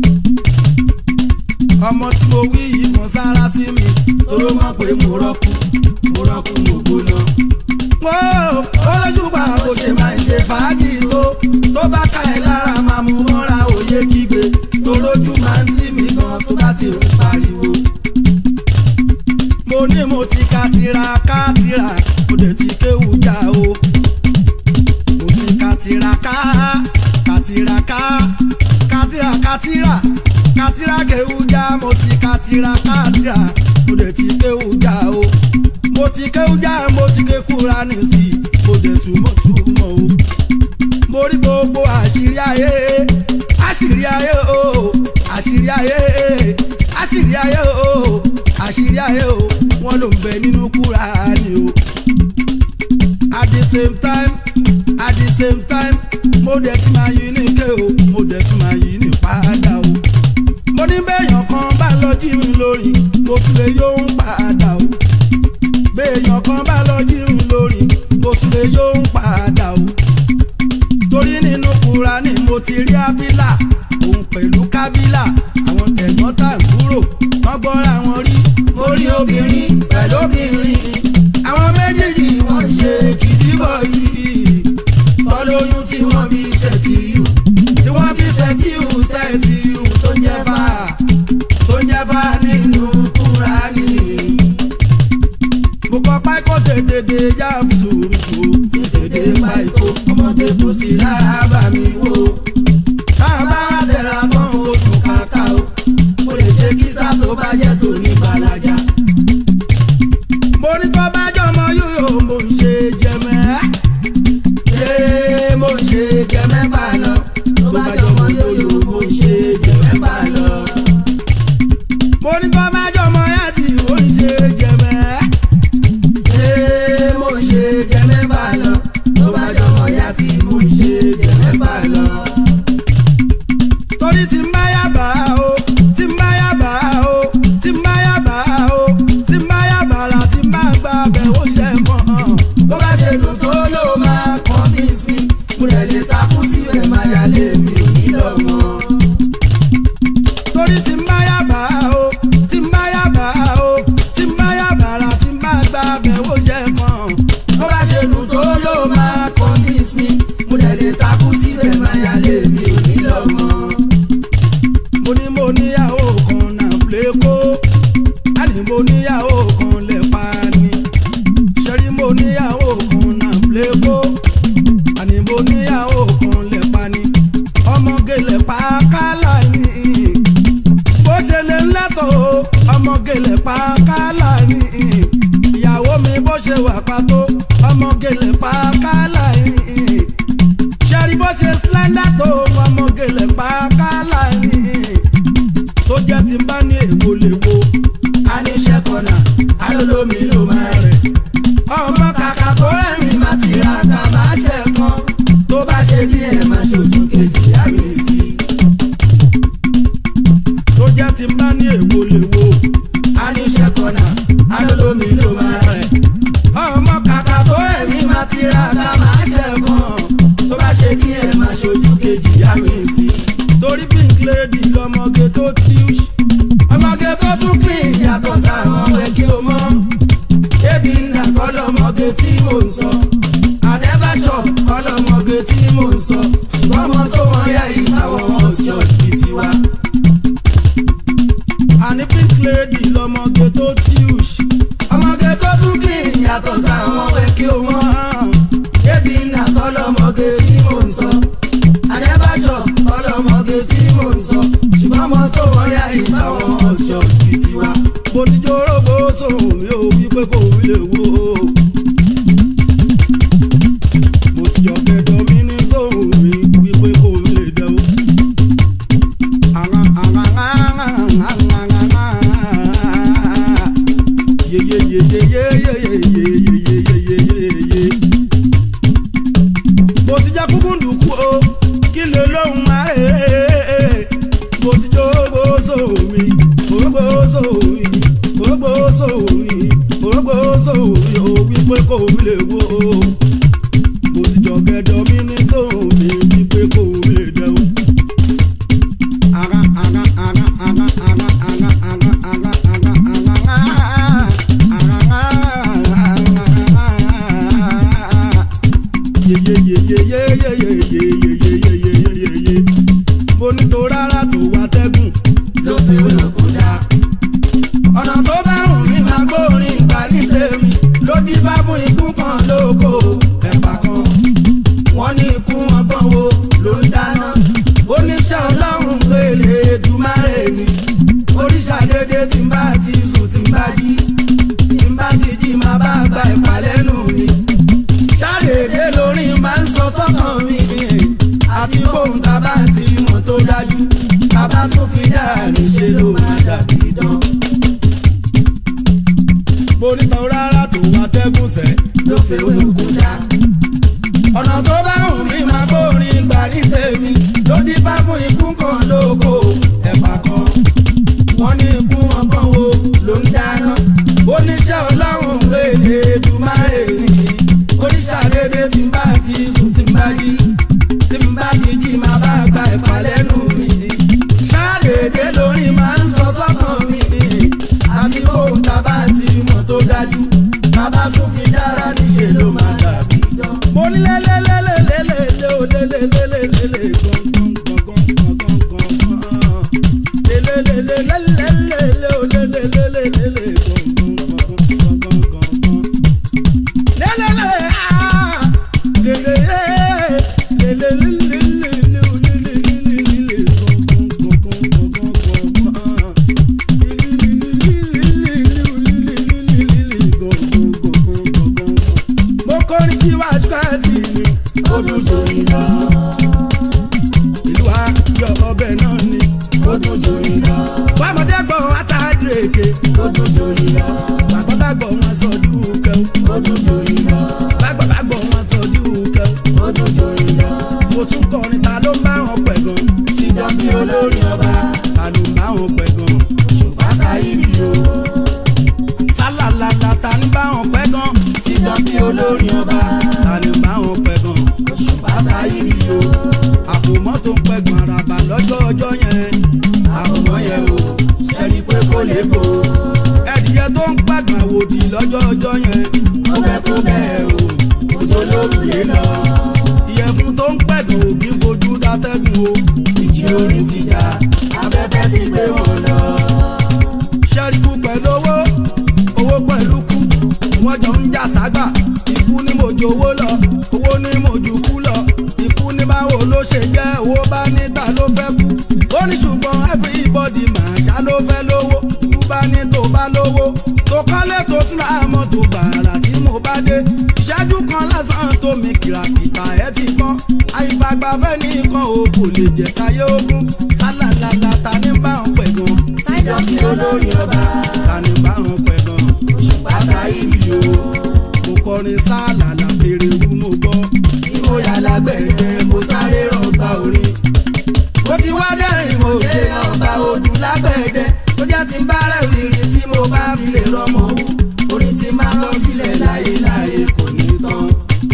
ọmọ tí mo wí yìí kan sára sí mi. toró mọ̀ pé mo rọ́kù mo rọ́kù mo gbóná. wọ́ọ̀ olóṣùpá bó ṣe máa ń ṣe fàájì tó. tó bá ká ẹ lára máa mú mọ́ra òye kígbe. torójú máa ń tì mí gan tó bá ti ń pariwo. mo ní mo ti ka tira ká tira mo dẹ̀ ti kéwù já o. mo ti ka tira ká ka tira ká ka tira ká tira ka tira kéwù já mo ti ka tira ká tira mo dẹ̀ ti kéwù já o. mo ti kéwù já mo ti ké Kùránì sí i mo dẹ̀ túmọ̀ túmọ̀ o. mo rí gbogbo àṣírí ayé àṣírí ayé o àṣírí ayé o wọ́n ló ń bẹ nínú Kùránì o. At the same time at the same time mo dẹ̀ tún máa yí ní ké o mo dẹ̀ tún máa yí ní padà o. Mo ní béèyàn kan bá lọ jí mi lórí mo tún lè yóò ń padà o. Béèyàn kan bá lọ jí mi lórí mo tún lè yóò ń padà o. Torí nínú Kùránì mo ti rí Ábílà òun pẹ̀lú Kábílà àwọn tẹ̀gbọ́n tàbúrò wọ́n gbọ́ra wọn rí. Mo rí obìnrin pẹ̀lú obìnrin Àwọn méjèèjì wọ́n ń ṣe kìdíbọ̀ yìí tọ́lóyún tí wọ́n bí Sẹ́tíù tí wọ́n bí Sẹ́tíù Sẹ́tíù tó ń jẹ́ fà tó ń jẹ́ fà nínú Kùránì. mo kọ́ pákó tètè dé yá sùúrù tètè dé pákó ọmọdé kò sí lára bá mi wò. tá a bá tẹ̀ra kan oṣù kàkà o mo lè ṣe kísà tó bá jẹ́ tó ní balaja. mo ní tó bá jọmọ yóò mo ń ṣe jẹmẹ́. ee mo ń ṣe jẹmẹ́ bá lọ tó bá jọmọ yóò mo ń ṣe jẹmẹ́ bá lọ. mo ní tó bá jọmọ yàtì mo ń ṣe jẹmẹ́. ee mo ń ṣe jẹmẹ́ bá lọ tó bá jọmọ yàtì mo ń ṣe jẹmẹ́ bá lọ. Torí tí ń bá yàbá o tí ń bá yàbá o tí ń bá yàbá o tí ń bá yàbá la tí ń bá gba bẹ̀ ó ṣe mọ́. bó bá ṣe dùn tó ló máa convince me mo lè lè takú síbẹ̀ máa yà lé mi ò ní lọ mọ́. Torí tí ń bá yàbá o tí ń bá yàbá o tí ń bá yàbá la tí ń bá gba bẹ̀ ó ṣe mọ́. bó bá ṣe dùn tó ló máa convince me mo lè lè takú síbẹ̀ máa yà lé mi ò ní lọ mọ́. Mo ní mo níyàwó kan náà plékó àní mo níyàwó kan lè pa ni. Ṣẹ́rí mo níyàwó kan náà plékó àní mo níyàwó kan lè pa ni. Ọmọge lè pa kálá ni. Bó ṣe lè ń lẹ́tọ̀ o ọmọge lè pa kálá ni. Ìyàwó mi bó ṣe wà pàtó ọmọge lè pa kálá ni. Ṣẹ́rí bó ṣe slender tó ọmọge lè pa kálá ni. Tó jẹ́ tí ń bá ní èwo léwo. a ní iṣẹ́ kọ̀nà alólómi ló máa rẹ̀. ọmọ kàkà kó rẹ̀mí máa ti ra ká máa ṣẹ̀ kan tó bá ṣe díẹ̀ máa ṣojú kejì yá mi sí. Tó jẹ́ tí ń bá ní èwo léwo. a ní iṣẹ́ kọ̀nà alólómi ló máa rẹ̀. ọmọ kàkà kó rẹ̀mí máa ti ra ká máa ṣẹ̀ kan tó bá ṣe díẹ̀ máa ṣojú kejì yá mi sí. Torí pink lady lọmọge tó tíúṣ. ọmọge tó tún clean yàtọ̀ sáwọn ọmọ kí o mọ̀. ebi ńlá kọ́ lọmọge tí mò ń sọ. àdẹ́bàṣọ kọ́ lọmọge tí mò ń sọ. ṣùgbọ́n ọmọ tó wọ́n yá yìí àwọn ọ̀ṣọ́ bíi tiwa. Àní pink lady lọmọge tó tíúṣ. ọmọge tó tún clean yàtọ̀ sáwọn ọmọ kí o mọ̀. ebi ńlá kọ́ lọmọge tí mò ń sọ. àdẹ́bàṣọ kọ́ lọmọge tí mò ń sọ. ṣùgbọ́n ọmọ tó wọ́n yá yìí àwọn ọ̀ṣọ́ bíi tiwa. Mo ti jórógbó sóhun mi ò wí pé kò wí lè wo. Mo ti jọ kẹjọ mi ní sóhun mi wí pé kò wí lè dẹ o. Mo ti jẹ́ kúkúndùkú o kí lè lóhun máa rèé. Mo ti jórógbó sóhun mi orógbó sóhun mi orógbó sóhun mi orógbó sóhun mi ò wí pé kò wí lè wo. Mo ti jọ kẹjọ mi ní sóhun mi wí pé kò wí lè dẹ o. Ara ara ara ara ara ara ara ara ara yeyeyeyeyeyeyeyeyeyeyeyeye. Mo ní tó rárá tó wá tẹ́gùn ló fi wéwò kó dáa. ọ̀nà tó bá rùn ní máa gbóòórìn ìgbà ní tèmi ló dífá fún ikú kan lóko ẹ̀pà kan. wọ́n ní ikú ọgbọ́n wo ló ń dáná. oníṣẹ́ ọlọ́run pèlè ètùmáre ni. oríṣà dédé tí ń bá ti sùn tí ń bá jí tí ń bá ti jí máa bá gba ẹ̀pà lẹ́nu mi. ṣàdédé lórí máa ń sọ sọ́kàn mi àti bóun tá bá ti mọ̀ tó dájú bàbá tún fi dáa níṣẹ́ ló máa dàbí dán. mo níta rárá tó wá tẹ́gùn sẹ́ ló fẹ́ olùkú dá. ọ̀nà tó bá wù mí máa kórin gbà ní tèmi ló dífá fún ikú kan lóko ẹ̀pà kan. wọ́n ní ikú ọkàn wo ló ń dáná. oníṣẹ́ ọlọ́run èdè Èdùmàrè oníṣàdédé tí n bá ti sùn tí n bá jí tí n bá ti jí máa bá gba ẹ̀pà lẹ́nu mi. ṣàdédé lórí máa ń sọ sọ́kàn mi àti bóun tá bá ti mọ̀ tó dájú bàbá tún fi dára níṣẹ́ ló máa dàbí dán. mo ní lélẹ́lẹ́lẹ́lẹ́lẹ́ o lélẹ́lẹ́lẹ́lẹ́ lélẹ́lẹ́lẹ́lẹ́lẹ́ o lélẹ́lẹ́lẹ́lẹ́ Odòjò iná. ìlú ayọ̀ ọbẹ̀ náà ni. Odòjò iná. bámọ̀dé gbọ́ àtàdérèké. Odòjò iná. bàgbọ́dàgbọ́ wọn sọ dúkẹ́. Odòjò iná. bàgbọ́dàgbọ́ wọn sọ dúkẹ́. Odòjò iná. mo tún kọrin ta ló ń bá wọn pẹ̀ gan. Sídán bí olórí ọba. ta ló ń bá wọn pẹ̀ gan. Òṣùpá Sáyídì o. sálàlàlà ta ní bá wọn pẹ̀ gan. Sídán bí olórí ọba. ta ní bá wọn pẹ̀ gan. Òṣùpá Sáyídì o. àpòmọ́ tó ń pẹ̀ gan àràbà lọ́jọ́ ọjọ́ yẹn. Àkùmọ̀ yẹn o. Ṣẹ́ni pé kò lè bò. ẹ̀dìyẹ tó ń pẹ̀ gan àwòdì lọ́jọ́ ọjọ́ yẹn. Ó bẹ́ kó bẹ́ẹ̀ o. Òjò lóru lè lọ. ìyẹ̀fun tó ń pẹ̀ gan ògì fojú dátẹ́gùn o. Ìjì orin ti jà. Afẹ́fẹ́ ti gbé wọn lọ. ṣẹ́ríkú pẹ̀lú owó owó pẹ̀lú kú wọ́n jọ ń jà ságbà. ikú ní mojú owó lọ owó ní mojú kú lọ. ikú ní báwo ló ṣe jẹ́ owó bá níta ló fẹ́ kú. ó ní ṣùgbọ́n everybody máa ṣá ló fẹ́ lówó. ikú bá ní tó bá lówó tó kọ́lé tó tún ra mọ́tò gbàrà tí mo bá dé. ìṣẹ́jú kan lásán tó mi kìràkìtà ẹ̀ ti kán. àìfàgbàfẹ́ nìkan o kò lè jẹ́ káyé ogún. sálàlàlà ta ní bá wọn pẹ̀ gan. Sídán bí olórí ọba. ta ní bá wọn pẹ̀ gan. Òṣùpá Sáyídì o. mo kọrin sálàlà péré wú mo gbọ́. Tí mo yà lágbẹ̀rẹ̀ mo sáré rọgbà orin. Mo ti wá dẹ́rìn mo yé ọba odù lágbẹ̀dẹ. Ó jẹ́ ti bá rẹ̀ wìrì tí mo bá fi lè rọmọ wú. Orin ti máa lọ sílẹ̀ láyé láyé kò ní tán.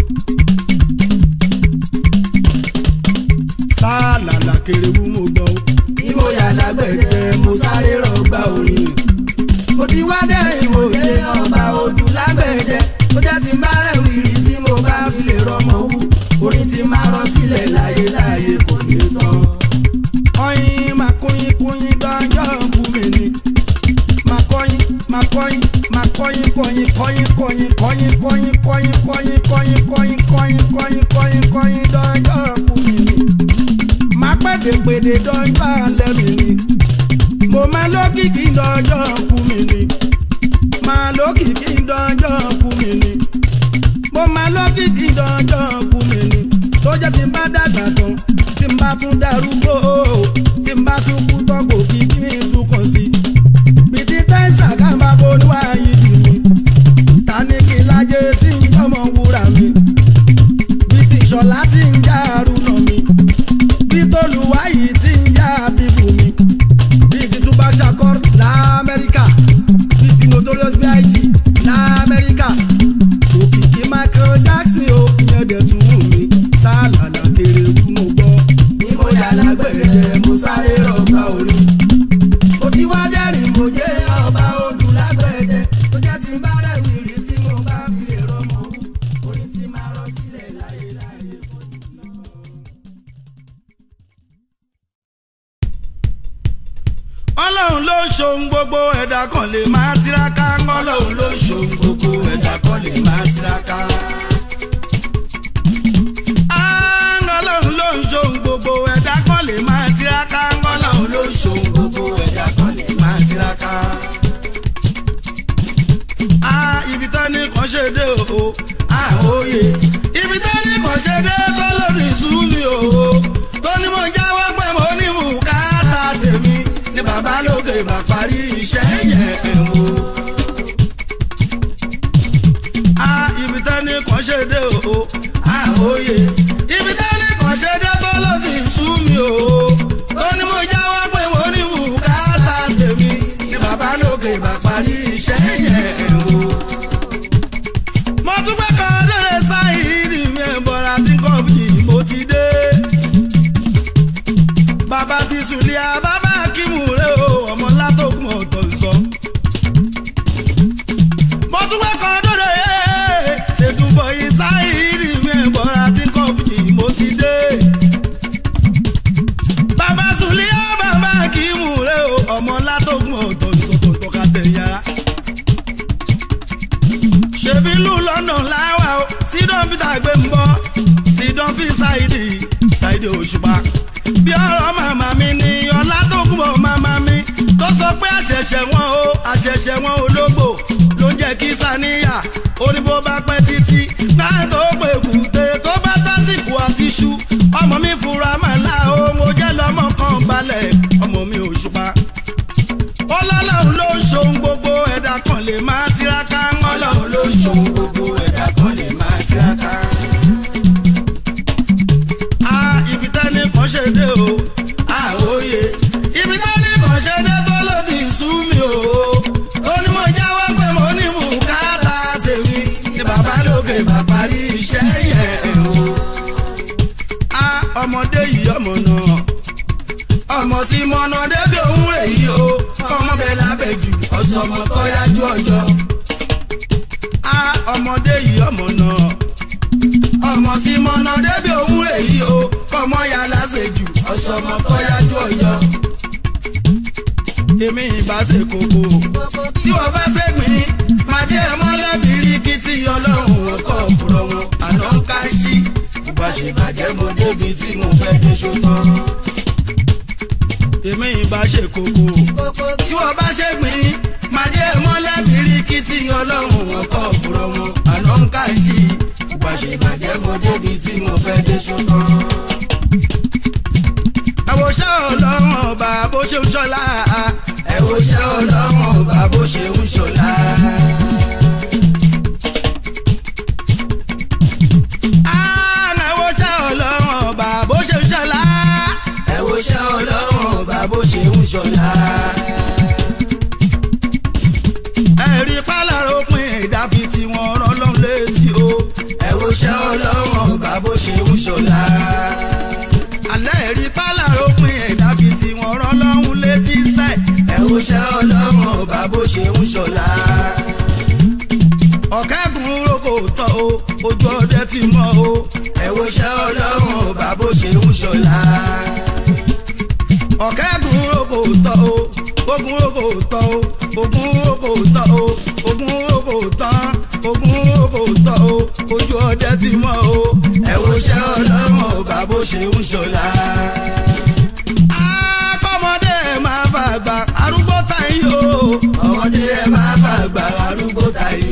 sálàlà kéré wú mo gbọ́. Tí mo yà lágbẹ̀dẹ mo sáré rọgbà orin. Mo ti wá dẹ́rìn mo yé ọba odù lágbẹ̀dẹ. Ó jẹ́ ti bá rẹ̀ wìrì tí mo bá fi lè rọmọ wú. Orin ti máa lọ sílẹ̀ láyé láyé kò ní tán. ọyìn máa kọyìn kọyìn dánjọ́ kú mi ni. máa kọyìn máa kọyìn máa kọyìn kọyìn kọyìn kọyìn kọyìn kọyìn kọyìn kọyìn kọyìn kọyìn kọyìn kọyìn kọyìn kọyìn dánjọ́ kú mi ni. máa pèdèpèdè dánjọ́ alẹ́ mi ni. mo máa lókìkí dánjọ́ kú mi ni. máa lókìkí dánjọ́ kú mi ni. mo máa lókìkí dánjọ́ kú mi ni. tó jẹ́ tí n bá dàgbà tán tí n bá tún darúgbó tí n bá tún kú tán kò kí kí mi tún kàn sí. bìtí tẹ́sà ká bá bolúwa yìí dì mí. ìtàníkì lájẹ tí ń yọmọ wúrà mi. bìtí ìṣọ̀lá tí ń já arúnà mi. bìtí olùwà yìí tí ń já bíbù mi. bìtí Tupac Shakur lamẹ́ríkà. bìtí Notorious B I G lamẹ́ríkà. òkìkí Michael Jackson o ìyẹn dẹ̀ tún wù mí. sálàlà kéré wú mo gbọ́. Tí mo yà lágbẹ̀rẹ̀ mo sáré rọgbà orin. Mo ti wá dẹ́rìn mo jẹ́ ọba odù lágbẹ̀dẹ. Ó jẹ́ ti bá rẹ̀ wìrì tí mo bá fi lè rọmọ wú. Orin ti máa rọ sílẹ̀ láyé láyé kò ní tán. ọlọ́run ló ń ṣohun gbogbo ẹ̀dá kan lè máa tiraka. ọlọ́run ló ń ṣohun gbogbo ẹ̀dá kan lè máa tiraka. ọlọ́run ló ń ṣohun gbogbo ẹ̀dá kan lè máa tiraka. ọlọ́run ló ń ṣohun gbogbo ẹ̀dá kan lè máa tiraka. ibi tó ní kan ṣe dé o àòye. ibi tó ní kan ṣe dé tó lòdì sú mi o. tó ní mo jáwọ́ pé mo ní bùkátà tèmi ní bàbá lókè bá parí iṣẹ́ yẹn o. àwòye ibi tẹ́lẹ̀ kan ṣe dé tó ló ti sú mi o tó ní mo jáwọ́ pé mo ní bùkátà tèmi ní bàbá lókè bá parí iṣẹ́ yẹn o. mo tún pẹ́ kan délé sáyìírì mi ẹ̀bọ̀ra tí kò fìjì mo ti dé. bàbá ti sùlíà bàbá kímù rẹ o ọmọ látòkùn ọ̀tọ̀ ìsọ. mo tún pẹ́ kan délé ṣètùbọ̀ yìí sáyìírì mi ẹ̀bọ̀ra tí kò fìjì mo ti dé. bàbá sùlíà bàbá kímù rẹ o ọmọ látòkùn ọ̀tọ̀ ìsọ tó tọ́ka tẹ̀yà. ṣebí lù lọ́nà láwà o sídọ̀n peter gbé ń bọ́ sídọ̀n fi ṣáìdì ṣáìdì òṣùpá. bí ọ̀rọ̀ màmá mi ni ọlá tó kún bọ̀ màmá mi tó sọ pé àṣẹ̀ṣẹ̀ wọn o àṣẹ̀ṣẹ̀ wọn ológbò ló ń jẹ́ kí sàníyà ó ní bó bá pẹ́ títí náà tó pé kùté tó bá tásìkò àti ṣú ọmọ mi fura màlá o mo jẹ́ lọ́mọ kan balẹ̀ ọmọ mi òṣùpá. ọlọ́run ló ń ṣohun gbogbo ẹ̀dá kan lè máa tiraka. ọlọ́run ló ń ṣohun gbogbo ẹ̀dá kan lè máa tiraka. a ibi tẹ́ni kan ṣe dé o àwòye ibi tẹ́ni kan ṣe dé tó ló ti sú mi o ó ní mo jáwọ́ pé mo ní bùkátà tèmi ní bàbá lókè bá parí iṣẹ́ yẹn o. a ọmọdé yìí ọmọ náà ọmọ sí mọ́nà débi òun rẹ̀ yìí o ọmọ bẹ́ẹ̀ lábẹ́ jù ọ̀sọ̀mọ tó yájú ọjọ́. a ọmọdé yìí ọmọ náà ọmọ sí mọ́nà débi òun rẹ̀ yìí o ọmọ ya láṣẹ jù ọ̀sọ̀mọ tó yájú ọjọ́. èmi ìbá ṣe kókó tí wọ́n bá ṣe gbìn pàdé ẹ̀ mọ́lẹ́ bíríkìtì ọlọ́run ọkọ̀ òfurọ̀ wọn àná ká sí bá ṣe bàjẹ́ mo débi tí mo fẹ́ dé ṣótán. èmi ìbá ṣe kókó tí wọ́n bá ṣe gbìn pàdé ẹ̀ mọ́lẹ́ bíríkìtì ọlọ́run ọkọ̀ òfurọ̀ wọn àná ká sí bá ṣe bàjẹ́ mo débi tí mo fẹ́ dé ṣótán. ẹ̀wòṣẹ́ ọlọ́run ọba bó ṣe ń ṣọlá ẹ̀wòṣẹ́ ọlọ́run ọba bó ṣe ń ṣọlá. ẹ̀wòṣẹ́ ọlọ́run ọba bó ṣe ń ṣọlá ẹ̀wòṣẹ́ ọlọ́run ọba bó ṣe ń ṣọlá. ẹ̀rí pálárò pin ìdáfi tí wọ́n rán lọ́n létí o ẹ̀wòṣẹ́ ọlọ́run ọba bó ṣe ń ṣọlá. alẹ́ ẹ̀rí pálárò pin ìdáfi tí wọ́n rán lọ́hún létí sẹ́ ẹ̀wòṣẹ́ ọlọ́run ọba bó ṣe ń ṣọlá. ọ̀kẹ́gun roko tọ́ o ojú ọdẹ ti mọ́ o ẹ̀wòṣẹ́ ọlọ́run ọba bó ṣe ń ṣọlá. ọ̀kẹ́gun roko tọ́ o ogun roko tọ́ o ogun roko tọ́ o ogun roko tán ogun roko tọ́ o ojú ọdẹ ti mọ́ o ẹ̀wòṣẹ́ ọlọ́run ọba bó ṣe ń ṣọlá. akọ́mọdé ẹ̀ máa bá àgbà arúgbó táyì o ọmọdé ẹ̀ máa bá àgbà arúgbó táyì.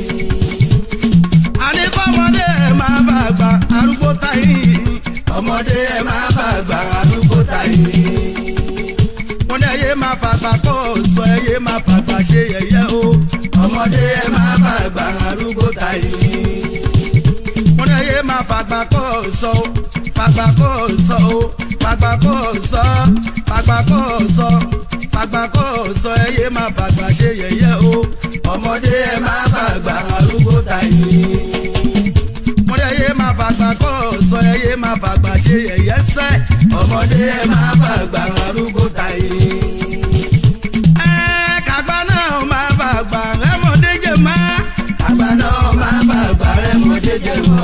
àníkọ́mọdé ẹ̀ máa bá àgbà arúgbó táyì ọmọdé ẹ̀ máa bá àgbà arúgbó táyì. wọ́n ní ẹyẹ máa fàgbà kọ́ sọ ẹyẹ máa fàgbà ṣe yẹ̀yẹ́ o ọmọdé ẹ̀ máa bá àgbà arúgbó táyì. wọ́n ní ẹyẹ máa fàgbà kọ́ sọ fàgbà kọ́ sọ o fàgbà kọ́ sọ fàgbà kọ́ sọ fàgbà kọ́ sọ ẹyẹ máa fàgbà ṣe yẹ̀yẹ́ o ọmọdé ẹ̀ máa bá àgbà arúgbó táyì. wọ́n ní ẹyẹ máa fàgbà kọ́ sọ ẹyẹ máa fàgbà ṣe yẹ̀yẹ́ sẹ́ ọmọdé ẹ̀ máa bá àgbà arúgbó táyì. ẹ kàgbá náà máa bá àgbà rẹ́mọdé jẹ mọ́ kàgbá náà máa bá àgbà rẹ́mọdé jẹ mọ́.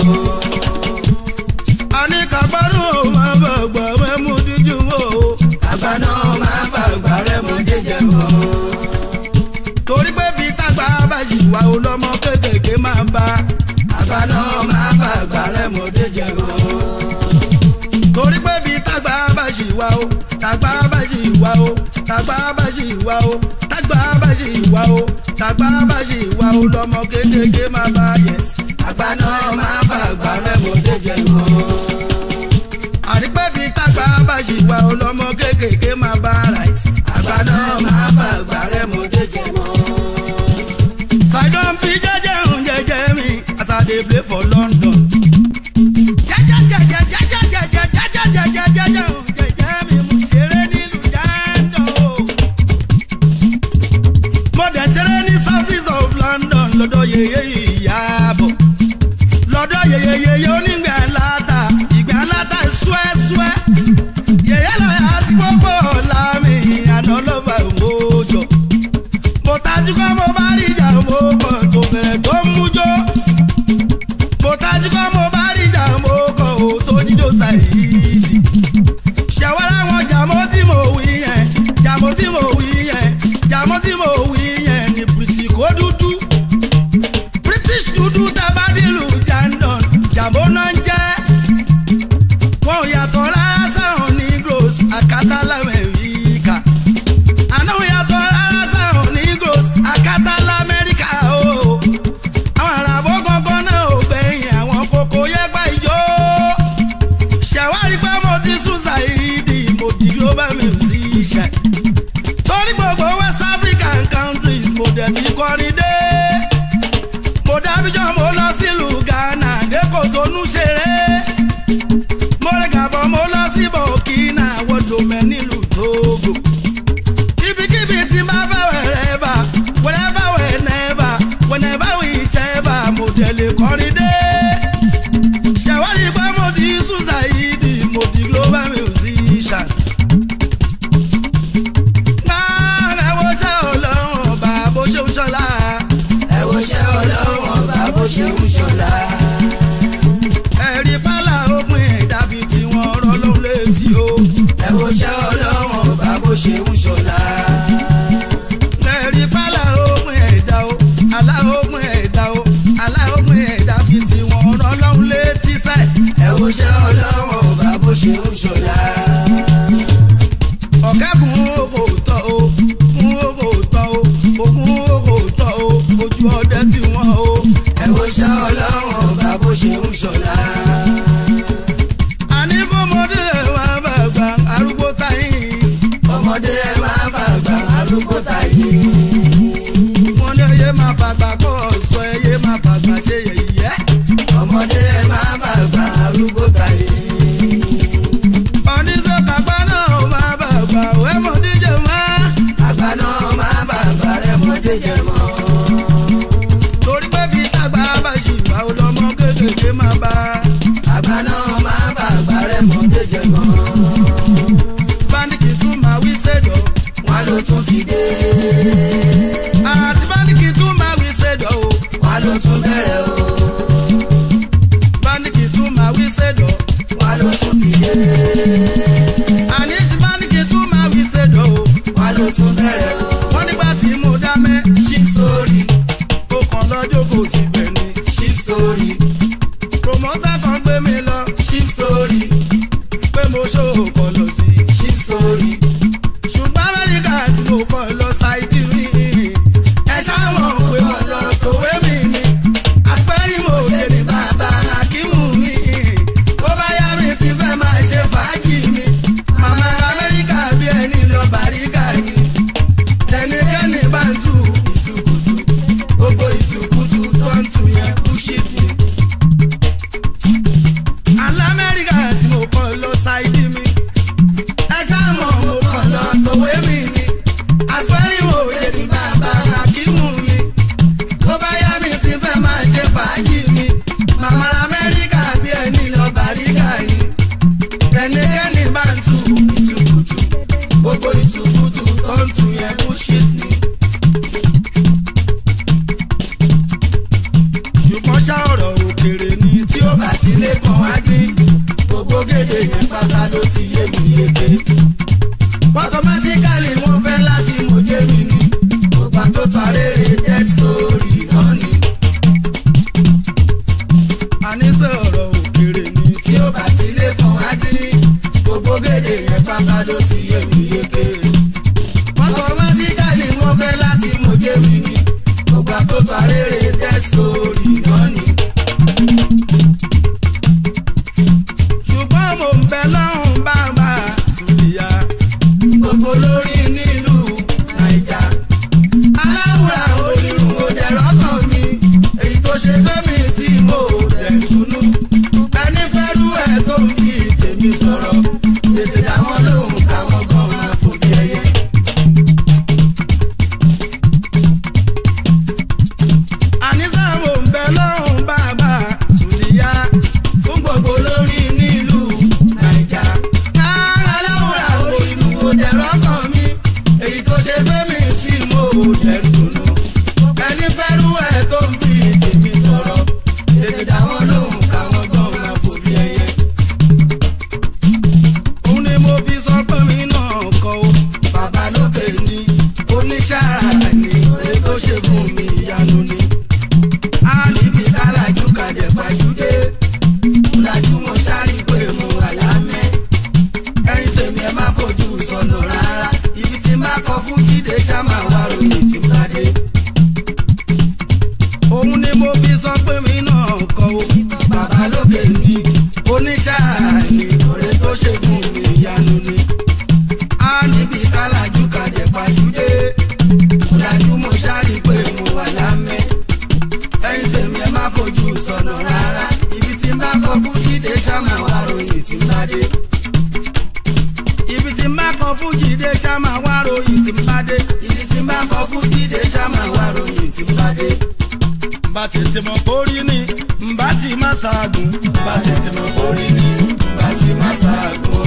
àní kàgbá náà máa bá àgbà rẹ́mọdé jẹ mọ́ kàgbá náà máa bá àgbà rẹ́mọdé jẹ mọ́. torí pé bí tàgbà bá ṣì wà ó lọ́mọ kékèké máa bá àgbà náà máa bá àgbà rẹ́mọdé jẹ mọ́. torí pé bí tàgbà bá ṣì wà ó tàgbà bá ṣì wà ó tàgbà bá ṣì wà ó tàgbà bá ṣì wà ó tàgbà bá ṣì wà ó lọ́mọ kékèké máa bá yẹs àgbà náà máa bá àgbà rẹ́mọdé jẹ mọ́. àrípẹ́ bí tàgbà bá ṣì wà ó lọ́mọ kékèké máa bá right àgbà náà máa bá àgbà rẹ́mọdé jẹ mọ́. Sidon P jẹ́jẹ́ ń jẹ́jẹ́ mi as I dey play for London. ní south east of London lọ́dọ̀ yeye Ìyábọ̀ lọ́dọ̀ yeye yeye onígbà láta ìgbà láta ṣúẹ́ṣúẹ́ yeye lọ́yà àti gbogbo ọ̀la mi àná lọ́ba òmòjọ́ mo tajú kọ́ mo bá rí ìjà mo kàn tó bẹ̀rẹ̀ tó ń mújó mo tajú kọ́ mo bá rí ìjà mo kàn ó tó jíjó Saidi ṣàwárà wọn jàmọ́ tí mo wí yẹn jàmọ́ tí mo wí yẹn jàmọ́ tí mo wí yẹn ní British kó dúdú British dúdú tabadilu jandon jàmọ́ náà ń jẹ́ wọn ò yàtọ̀ rárá sáwọn Negroes àkátà l'Amẹ́ríkà àná ò yàtọ̀ rárá sáwọn Negroes àkátà l'Amẹ́ríkà o àwọn àràbọ̀ gangan náà ò gbẹ̀yìn àwọn kókó yẹgbà ìjó ṣàwárí pé mo ti sún Saidi mo di global musician torí gbogbo West African countries mo dẹ̀ ti kọrin dé mo dábíjọ́ mo lọ sílùú Ghana dé Kòtónú ṣeré mo rẹ̀ Gabon mo lọ sí Burkina wọ́dọ̀mẹ́ nílùú Togo ibikíbi tí n bá bá wẹ̀rẹ̀ bá wherever whenever whenever whichever mo dẹ̀ lè kọrin dé ṣàwárí pé mo ti sún Saidi mo di global musician. ẹ wo ṣe Ọlọ́run ọba bó ṣe ń ṣọlá. ẹ wo ṣe Ọlọ́run ọba bó ṣe ń ṣọlá. ẹ̀rí pálá ogun ẹ̀dá fi tí wọ́n rọ́ lóun létí o. ẹ wo ṣe Ọlọ́run ọba bó ṣe ń ṣọlá. ẹ̀rí pálá ogun ẹ̀dá o alá ogun ẹ̀dá o alá ogun ẹ̀dá fi tí wọ́n rọ́ lóun létí sẹ́. ẹ wo ṣe Ọlọ́run ọba bó ṣe ń ṣọlá. ọ̀kẹ́ kún owó tọ́ o kún owó tọ́ o ògún owó tọ́ o ojú ọdẹ tí wọ́n o. ẹ wo ṣe Ọlọ́run ọba bó ṣe ń ṣọlá. àní fọmọdé ẹ máa bàgbà arúgbó táyìn. ọmọdé ẹ máa bàgbà arúgbó táyìn. wọ́n ní ẹyẹ máa fàgbà kọ́ sọ ẹyẹ máa fàgbà ṣe yẹ̀yẹ́. ọmọdé ẹ máa bàgbà arúgbó táyìn. oníṣẹ́ bàbá náà máa bàgbà ẹ̀mọ́dé jẹ mọ́. àgbà náà máa bàgbà ẹ̀mọ́dé jẹ mọ́. torí pé bí tàgbà bá ṣì wà ó lọ́mọ kékeré máa bá. àgbà náà máa bàgbà ẹ̀mọ́dé jẹ mọ́. tìbáníkì tún máa wí sẹ́dọ̀. wọn ló tún ti dé. àtìbáníkì tún máa wí sẹ́dọ̀ o. wọn ló tún bẹ̀rẹ̀ o. tìbáníkì tún máa wí sẹ́dọ̀. wọn ló tún ti dé. àní tìbáníkì tún máa wí sẹ́dọ̀ o. wọn ló tún bẹ̀rẹ̀ o. wọ́n nígbà tí mo dá mẹ́. ship story. ó kàn lọ́jọ́ kò sí bẹ̀ ni. ship story. promoter kan gbé mi lọ. ship story. pé mo ṣòwò kọ lọ sí. ship story. ṣùgbọ́n Amẹ́ríkà tí mo kọ lọ Saidi rí. ẹ ṣáwọn pé ọ̀nà tòwé mi ni. àspẹ́rì mo lè ní bàbá Hakimu mi. tó bá yá mi ti fẹ́ máa ṣe fàájì mi. màmá Amẹ́ríkà bí ẹni lọ Bàríkà ni. tẹnikẹ́ni bá ń tu ìtukùtù. gbogbo ìtukùtù tó ń tu yẹn bullshit ni. Alamẹ́ríkà tí mo kọ lọ Saidi mi. ẹ ṣáàmọ̀ mo kàn lọ tòwé mi ni. àspẹ́rì mo lè ní bàbá Hakimu mi. tó bá yá mi ti fẹ́ máa ṣe fàájì mi. màmá Amẹ́ríkà bí ẹni lọ Bàríkà ni. tẹnikẹ́ni bá ń tu ìtukùtù. gbogbo ìtukùtù tó ń tu yẹn bullshit ni. ṣùgbọ́n ṣá ọ̀rọ̀ òkèrè ni tí ó bá ti lé kan wá dín. gbogbo gèdè yẹn pátá ló ti yé mi yéké. automatically wọ́n fẹ́ láti mọ̀ jẹ́ mi ni. gbogbo àtọ́tọ́ arére dead story náà ni. àníṣe ọ̀rọ̀ òkèrè ni tí ó bá ti lé kan wá dín. gbogbo gèdè yẹn pátá ló ti yé mi yéké. automatically wọ́n fẹ́ láti mọ̀ jẹ́ mi ni. gbogbo àtọ́tọ́ arére dead story náà ni. ṣùgbọ́n mo ń bẹ lọ́hùn bàbá Sùlìyà. gbogbo lórí nílùú Naija. aláwùrà onírun òdẹ̀rọ̀ kan mi. èyí tó ṣe fẹ́mi tí mo dẹ̀ dùnú. ẹni fẹ́rù ẹ̀ tó ń fi tèmi sọ̀rọ̀. tètè dá wọn lóhùn káwọn kan máa fò bí ẹyẹ. dẹ̀ ń dùnú. ẹni fẹ́rù ẹ̀ tó ń fi tèmi tọrọ tètè dá wọn lóhùn káwọn gbọ́n máa fò bí ẹyẹ. òun ni mo fi sọ pé mi náà kọ o. bàbá lókè ní oníṣàrà ní oore tó ṣe fún mi ìyanu ni. a níbi kálájú kàdé pàjùdé ọ̀làjú mo sáré pé mo wà lámẹ́. ẹ̀yin tèmi ẹ má fojú sọnù rárá ibi tí má kọ fún jíde ṣáma wà ròyìn tí ń bá dé. òun ni mo fi sọ pé mi náà kọ o. bàbá lókè ní oníṣàrà ní oore tó ṣe fún mi ìyanu ni. a níbi kálájú kàdé pàjùdé ọ̀làjú mo sáré pé mo wà lámẹ́. ẹ̀yin tèmi ẹ má fojú sọnù rárá ibi tí má kọ fún jíde ṣáma wà ròyìn tí ń bá dé. ibi tí má kọ fún jíde ṣáma wà ròyìn tí ń bá dé. ibi tí má kọ fún jíde ṣáma wà ròyìn tí ń bá dé. bá tètè mọ̀ kórí ni bá ti má ṣaagùn. bá tètè mọ̀ kórí ni bá ti má ṣaagùn.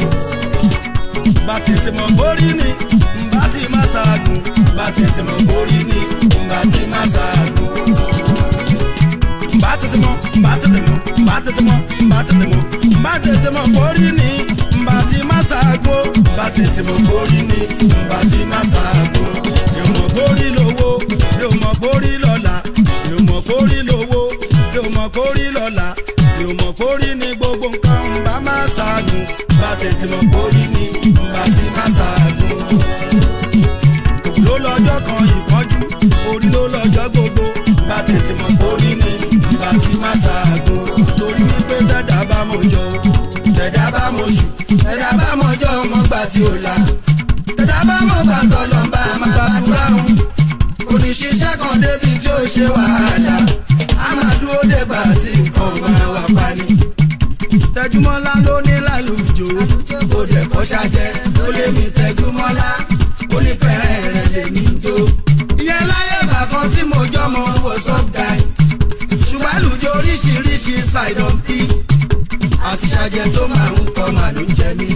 bá tètè mọ̀ kórí ni bá ti má ṣaagùn. bá tètè mọ̀ kórí ni bá ti má ṣaagùn. bá tètè mọ̀ bá tètè mọ̀ bá tètè mọ̀ bá tètè mọ̀ bá tètè mọ̀ kórí ni bá ti má ṣaagùn. bá tètè mọ̀ kórí ni bá ti má ṣaagùn. mi ò mọ̀ kórí lówó mi ò mọ̀ kórí lọ́la mi ò mọ̀ kórí lówó mi ò mọ̀ kórí lọ́la mi ò mọ̀ kórí ní gbogbo nǹkan bá má ṣaagùn. bá tètè mọ̀ kórí ni bá ti má ṣaagùn. òun ló lọ́jọ́ kan ìpọ́njú orí ló lọ́jọ́ gbogbo. bá tètè mọ̀ kórí ni bá ti má ṣaagùn. torí wípé dẹ́dá bá mọ̀ jọ tẹ̀dá bá mọ̀ ṣù tẹ̀dá bá mọ̀ jọ ọmọ gbà tí ó la. tẹ̀dá bá mọ̀ gbà tọ́lọ́ bá máa gbàdúrà hùn. oníṣiṣẹ́ kan débi tí ó ṣe wàhálà a máa dúró dégbà tí nǹkan máa wà pa ni. Tẹjúmọ́lá ló ní lálùjọ. ó dẹ̀ kọ́ ṣàjẹ́ ó lé mi Tẹjúmọ́lá ó ní pẹ̀rẹ̀ rẹ̀ lè mí jó. ìyẹn láyé bàkan tí mo jọ́ mọ́ what's up guy. ṣùgbọ́n àlùjọ oríṣiríṣi side on p àti ṣàjẹ́ tó máa ń kọ́ màá ló ń jẹ mí.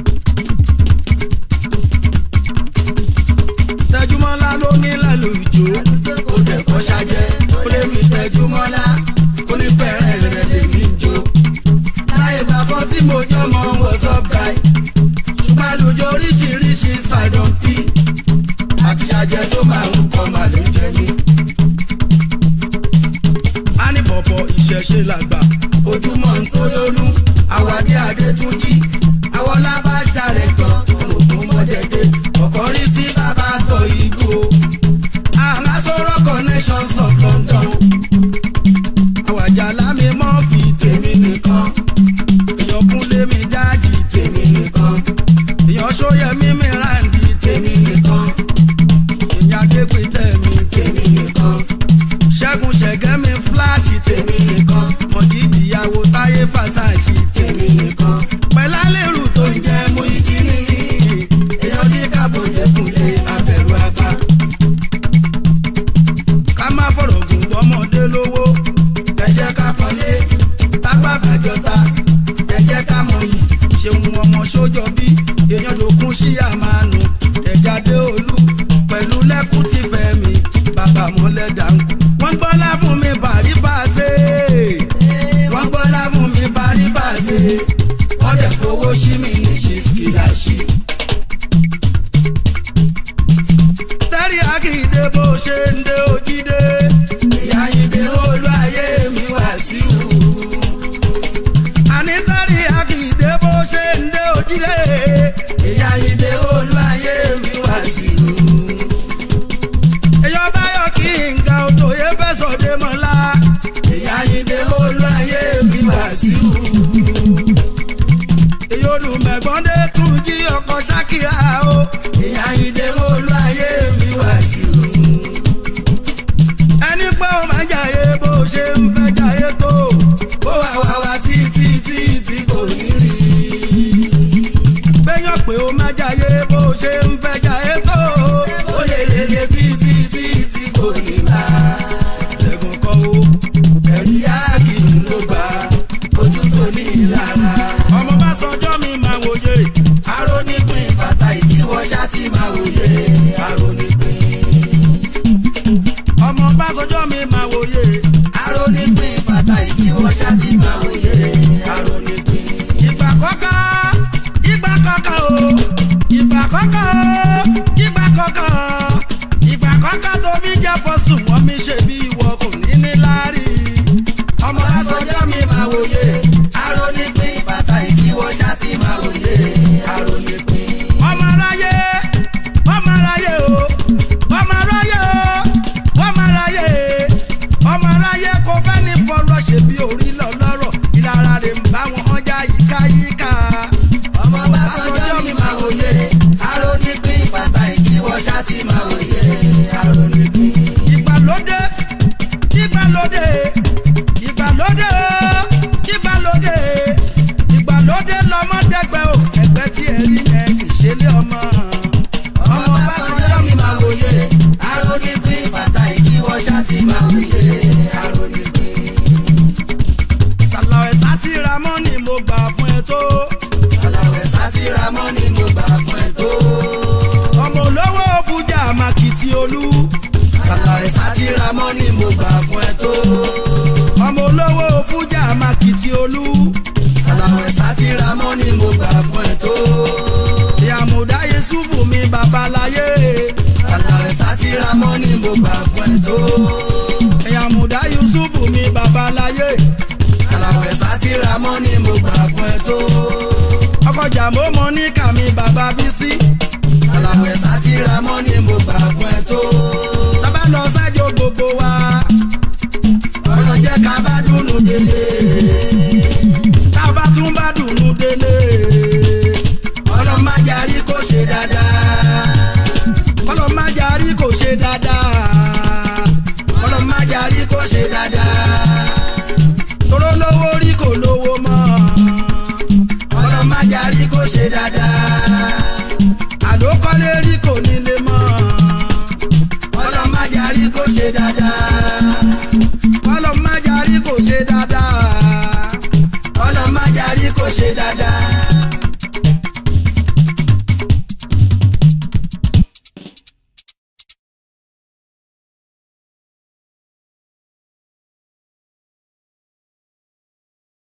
Tẹjúmọ́lá ló ní lálùjọ. ó dẹ̀ kọ́ ṣàjẹ́ ó lé mi Tẹjúmọ́lá ó ní pẹ̀rẹ̀ rẹ̀ lè mí jó. láyé bàkan tí mo jọ́ mọ́ what's up guy. ṣùgbọ́n àlùjọ oríṣiríṣi side on p àti ṣàjẹ́ tó máa ń kọ́ màá ló ń jẹ mí. a ní bọ̀bọ̀ ìṣẹ̀ṣe làgbà. ojúmọ́ ń tó lónú àwàdí Adétúnjí àwọn lábàjá rẹ̀ tán ògùn mọ́dẹ̀dẹ̀ ọ̀kọ́ rí sí bàbá tó ìgbò àlásọ̀rọ̀ connections of London. àwàjà lámì mọ́ fi tèmi nìkan ìyọkúnlé mi jáàjì tèmi nìkan èèyàn sóyẹmí mi ráǹdì tèmi nìkan èèyàn adépítẹ́ mi tèmi nìkan ṣẹ́gun ṣẹ̀gẹ́ mi fúláṣì tèmi nìkan mọ̀jídì ìyàwó táyé fàṣàṣì tèmi nìkan pẹ̀lálérù tó tó ń jẹ́ mú igi ní èèyàn ní kábọ̀dẹ̀kùnlé abẹ̀rù àgbà. ká má fọ̀rọ̀ gùn bọ́mọdé lówó. ẹ jẹ́ ká pọ́nlé tápá bàjọ́ta ẹ jẹ́ ká mọ̀yì. ṣeun ọmọ sójọ bí èèyàn lòkun sí àmàánù ẹ̀jáde olú pẹ̀lú lẹ́kùn tí fẹ́ mi bàbá mọ́lẹ̀ dànkù. wọ́n gbọ́lá fún mi bàrí pàṣẹ. wọ́n gbọ́lá fún mi bàrí pàṣẹ. wọ́n dẹ̀ fowó sí mi ní ṣìṣkìláṣì. tẹ́rì àkìdé bó ṣe ń dé ojídé. ìyá ìdè olú ayé mi wá sí u. àní tẹ́rì àkìdé bó ṣe ń dé ojídé. ìyá ìdè olú ayé mi wá sí u. èèyàn báyọ̀ kí nǹkan òtòyé fẹ́ sọ̀dé mọ́lá. ìyá ìdè olú ayé mi wá sí u. èyí olùmẹ̀gbọ́n dé tún jí ọkọ̀ ṣákìrà o. ìyá ìdè olú ayé mi wá sí u. ẹni pé ó máa ń jàyè bó ṣe ń fẹ́ jàyè tó. ó wà wá wá títí títí kò ní rí. gbẹ̀yàn pé ó máa jàyè bó ṣe ń fẹ́ jàyè tó. ó lè lele títí títí kò ní bá. ẹ̀gùn kọ́ o. ẹ̀rí áàkì ló gbà ojú tó ní ìlara. ọmọ bá sọjọ́ mi máa wòye. aró nípìn fata ìdí ti máa wòye àrònípín. ìgbàlódé ìgbàlódé ìgbàlódé ìgbàlódé ìgbàlódé lọmọdẹgbẹ o ẹgbẹ́ tí ẹ rí yẹn kì í ṣe lé ọmọ. ọmọ Ọbásanjọ́ kì í máa wòye àrònípín. Fatai kí wọ́n ṣá ti máa wòye àrònípín. Sàlàwẹ̀ Sátìrámọ́ ni mo gbà fún ẹ tó. Sàlàwẹ̀ Sátìrámọ́ ni mo gbà fún ẹ tó. ọmọ olówó fújà Màkìtì Olú. Sàlàwẹ̀ Sátìrámọ́ ni mo gbà fún ẹ tó. ọmọ olówó fújà Màkìtì Olú. Sàlàwẹ̀ Sátìrámọ́ ni mo gbà fún ẹ tó. Ìyàmùdá Yusufu mi babaláyé. Sàlàwẹ̀ Sátìrámọ́ ni mo gbà fún ẹ tó. Ìyàmùdá Yusufu mi babaláyé. Sàlàwẹ̀ Sátìrámọ́ ni mo gbà fún ẹ tó. ọkọjà mo mọ ní kàmi bàbá Bísí. Sàlàwẹ̀ Sátìrámọ́ ni mo gbà fún ẹ tó. sábà lọ sájò gbogbo wa. ọ̀nà jẹ́ ká bá dùnú délé. tá a bá tún bá dùnú délé. ọ̀nà má jarí kó ṣe dáadáa. kọ́lọ́ má jarí kò ṣe dáadáa. ọ̀nà má jarí kó ṣe dáadáa. toró lówó rí kò lówó mọ́. ọ̀nà má jarí kó ṣe dáadáa. àdó kọ́lé rí kò nílé mọ́. ọ̀nà má jarí kó ṣe dáadáa. kọ́lọ́ má jarí kò ṣe dáadáa. ọ̀nà má jarí kó ṣe dáadáa.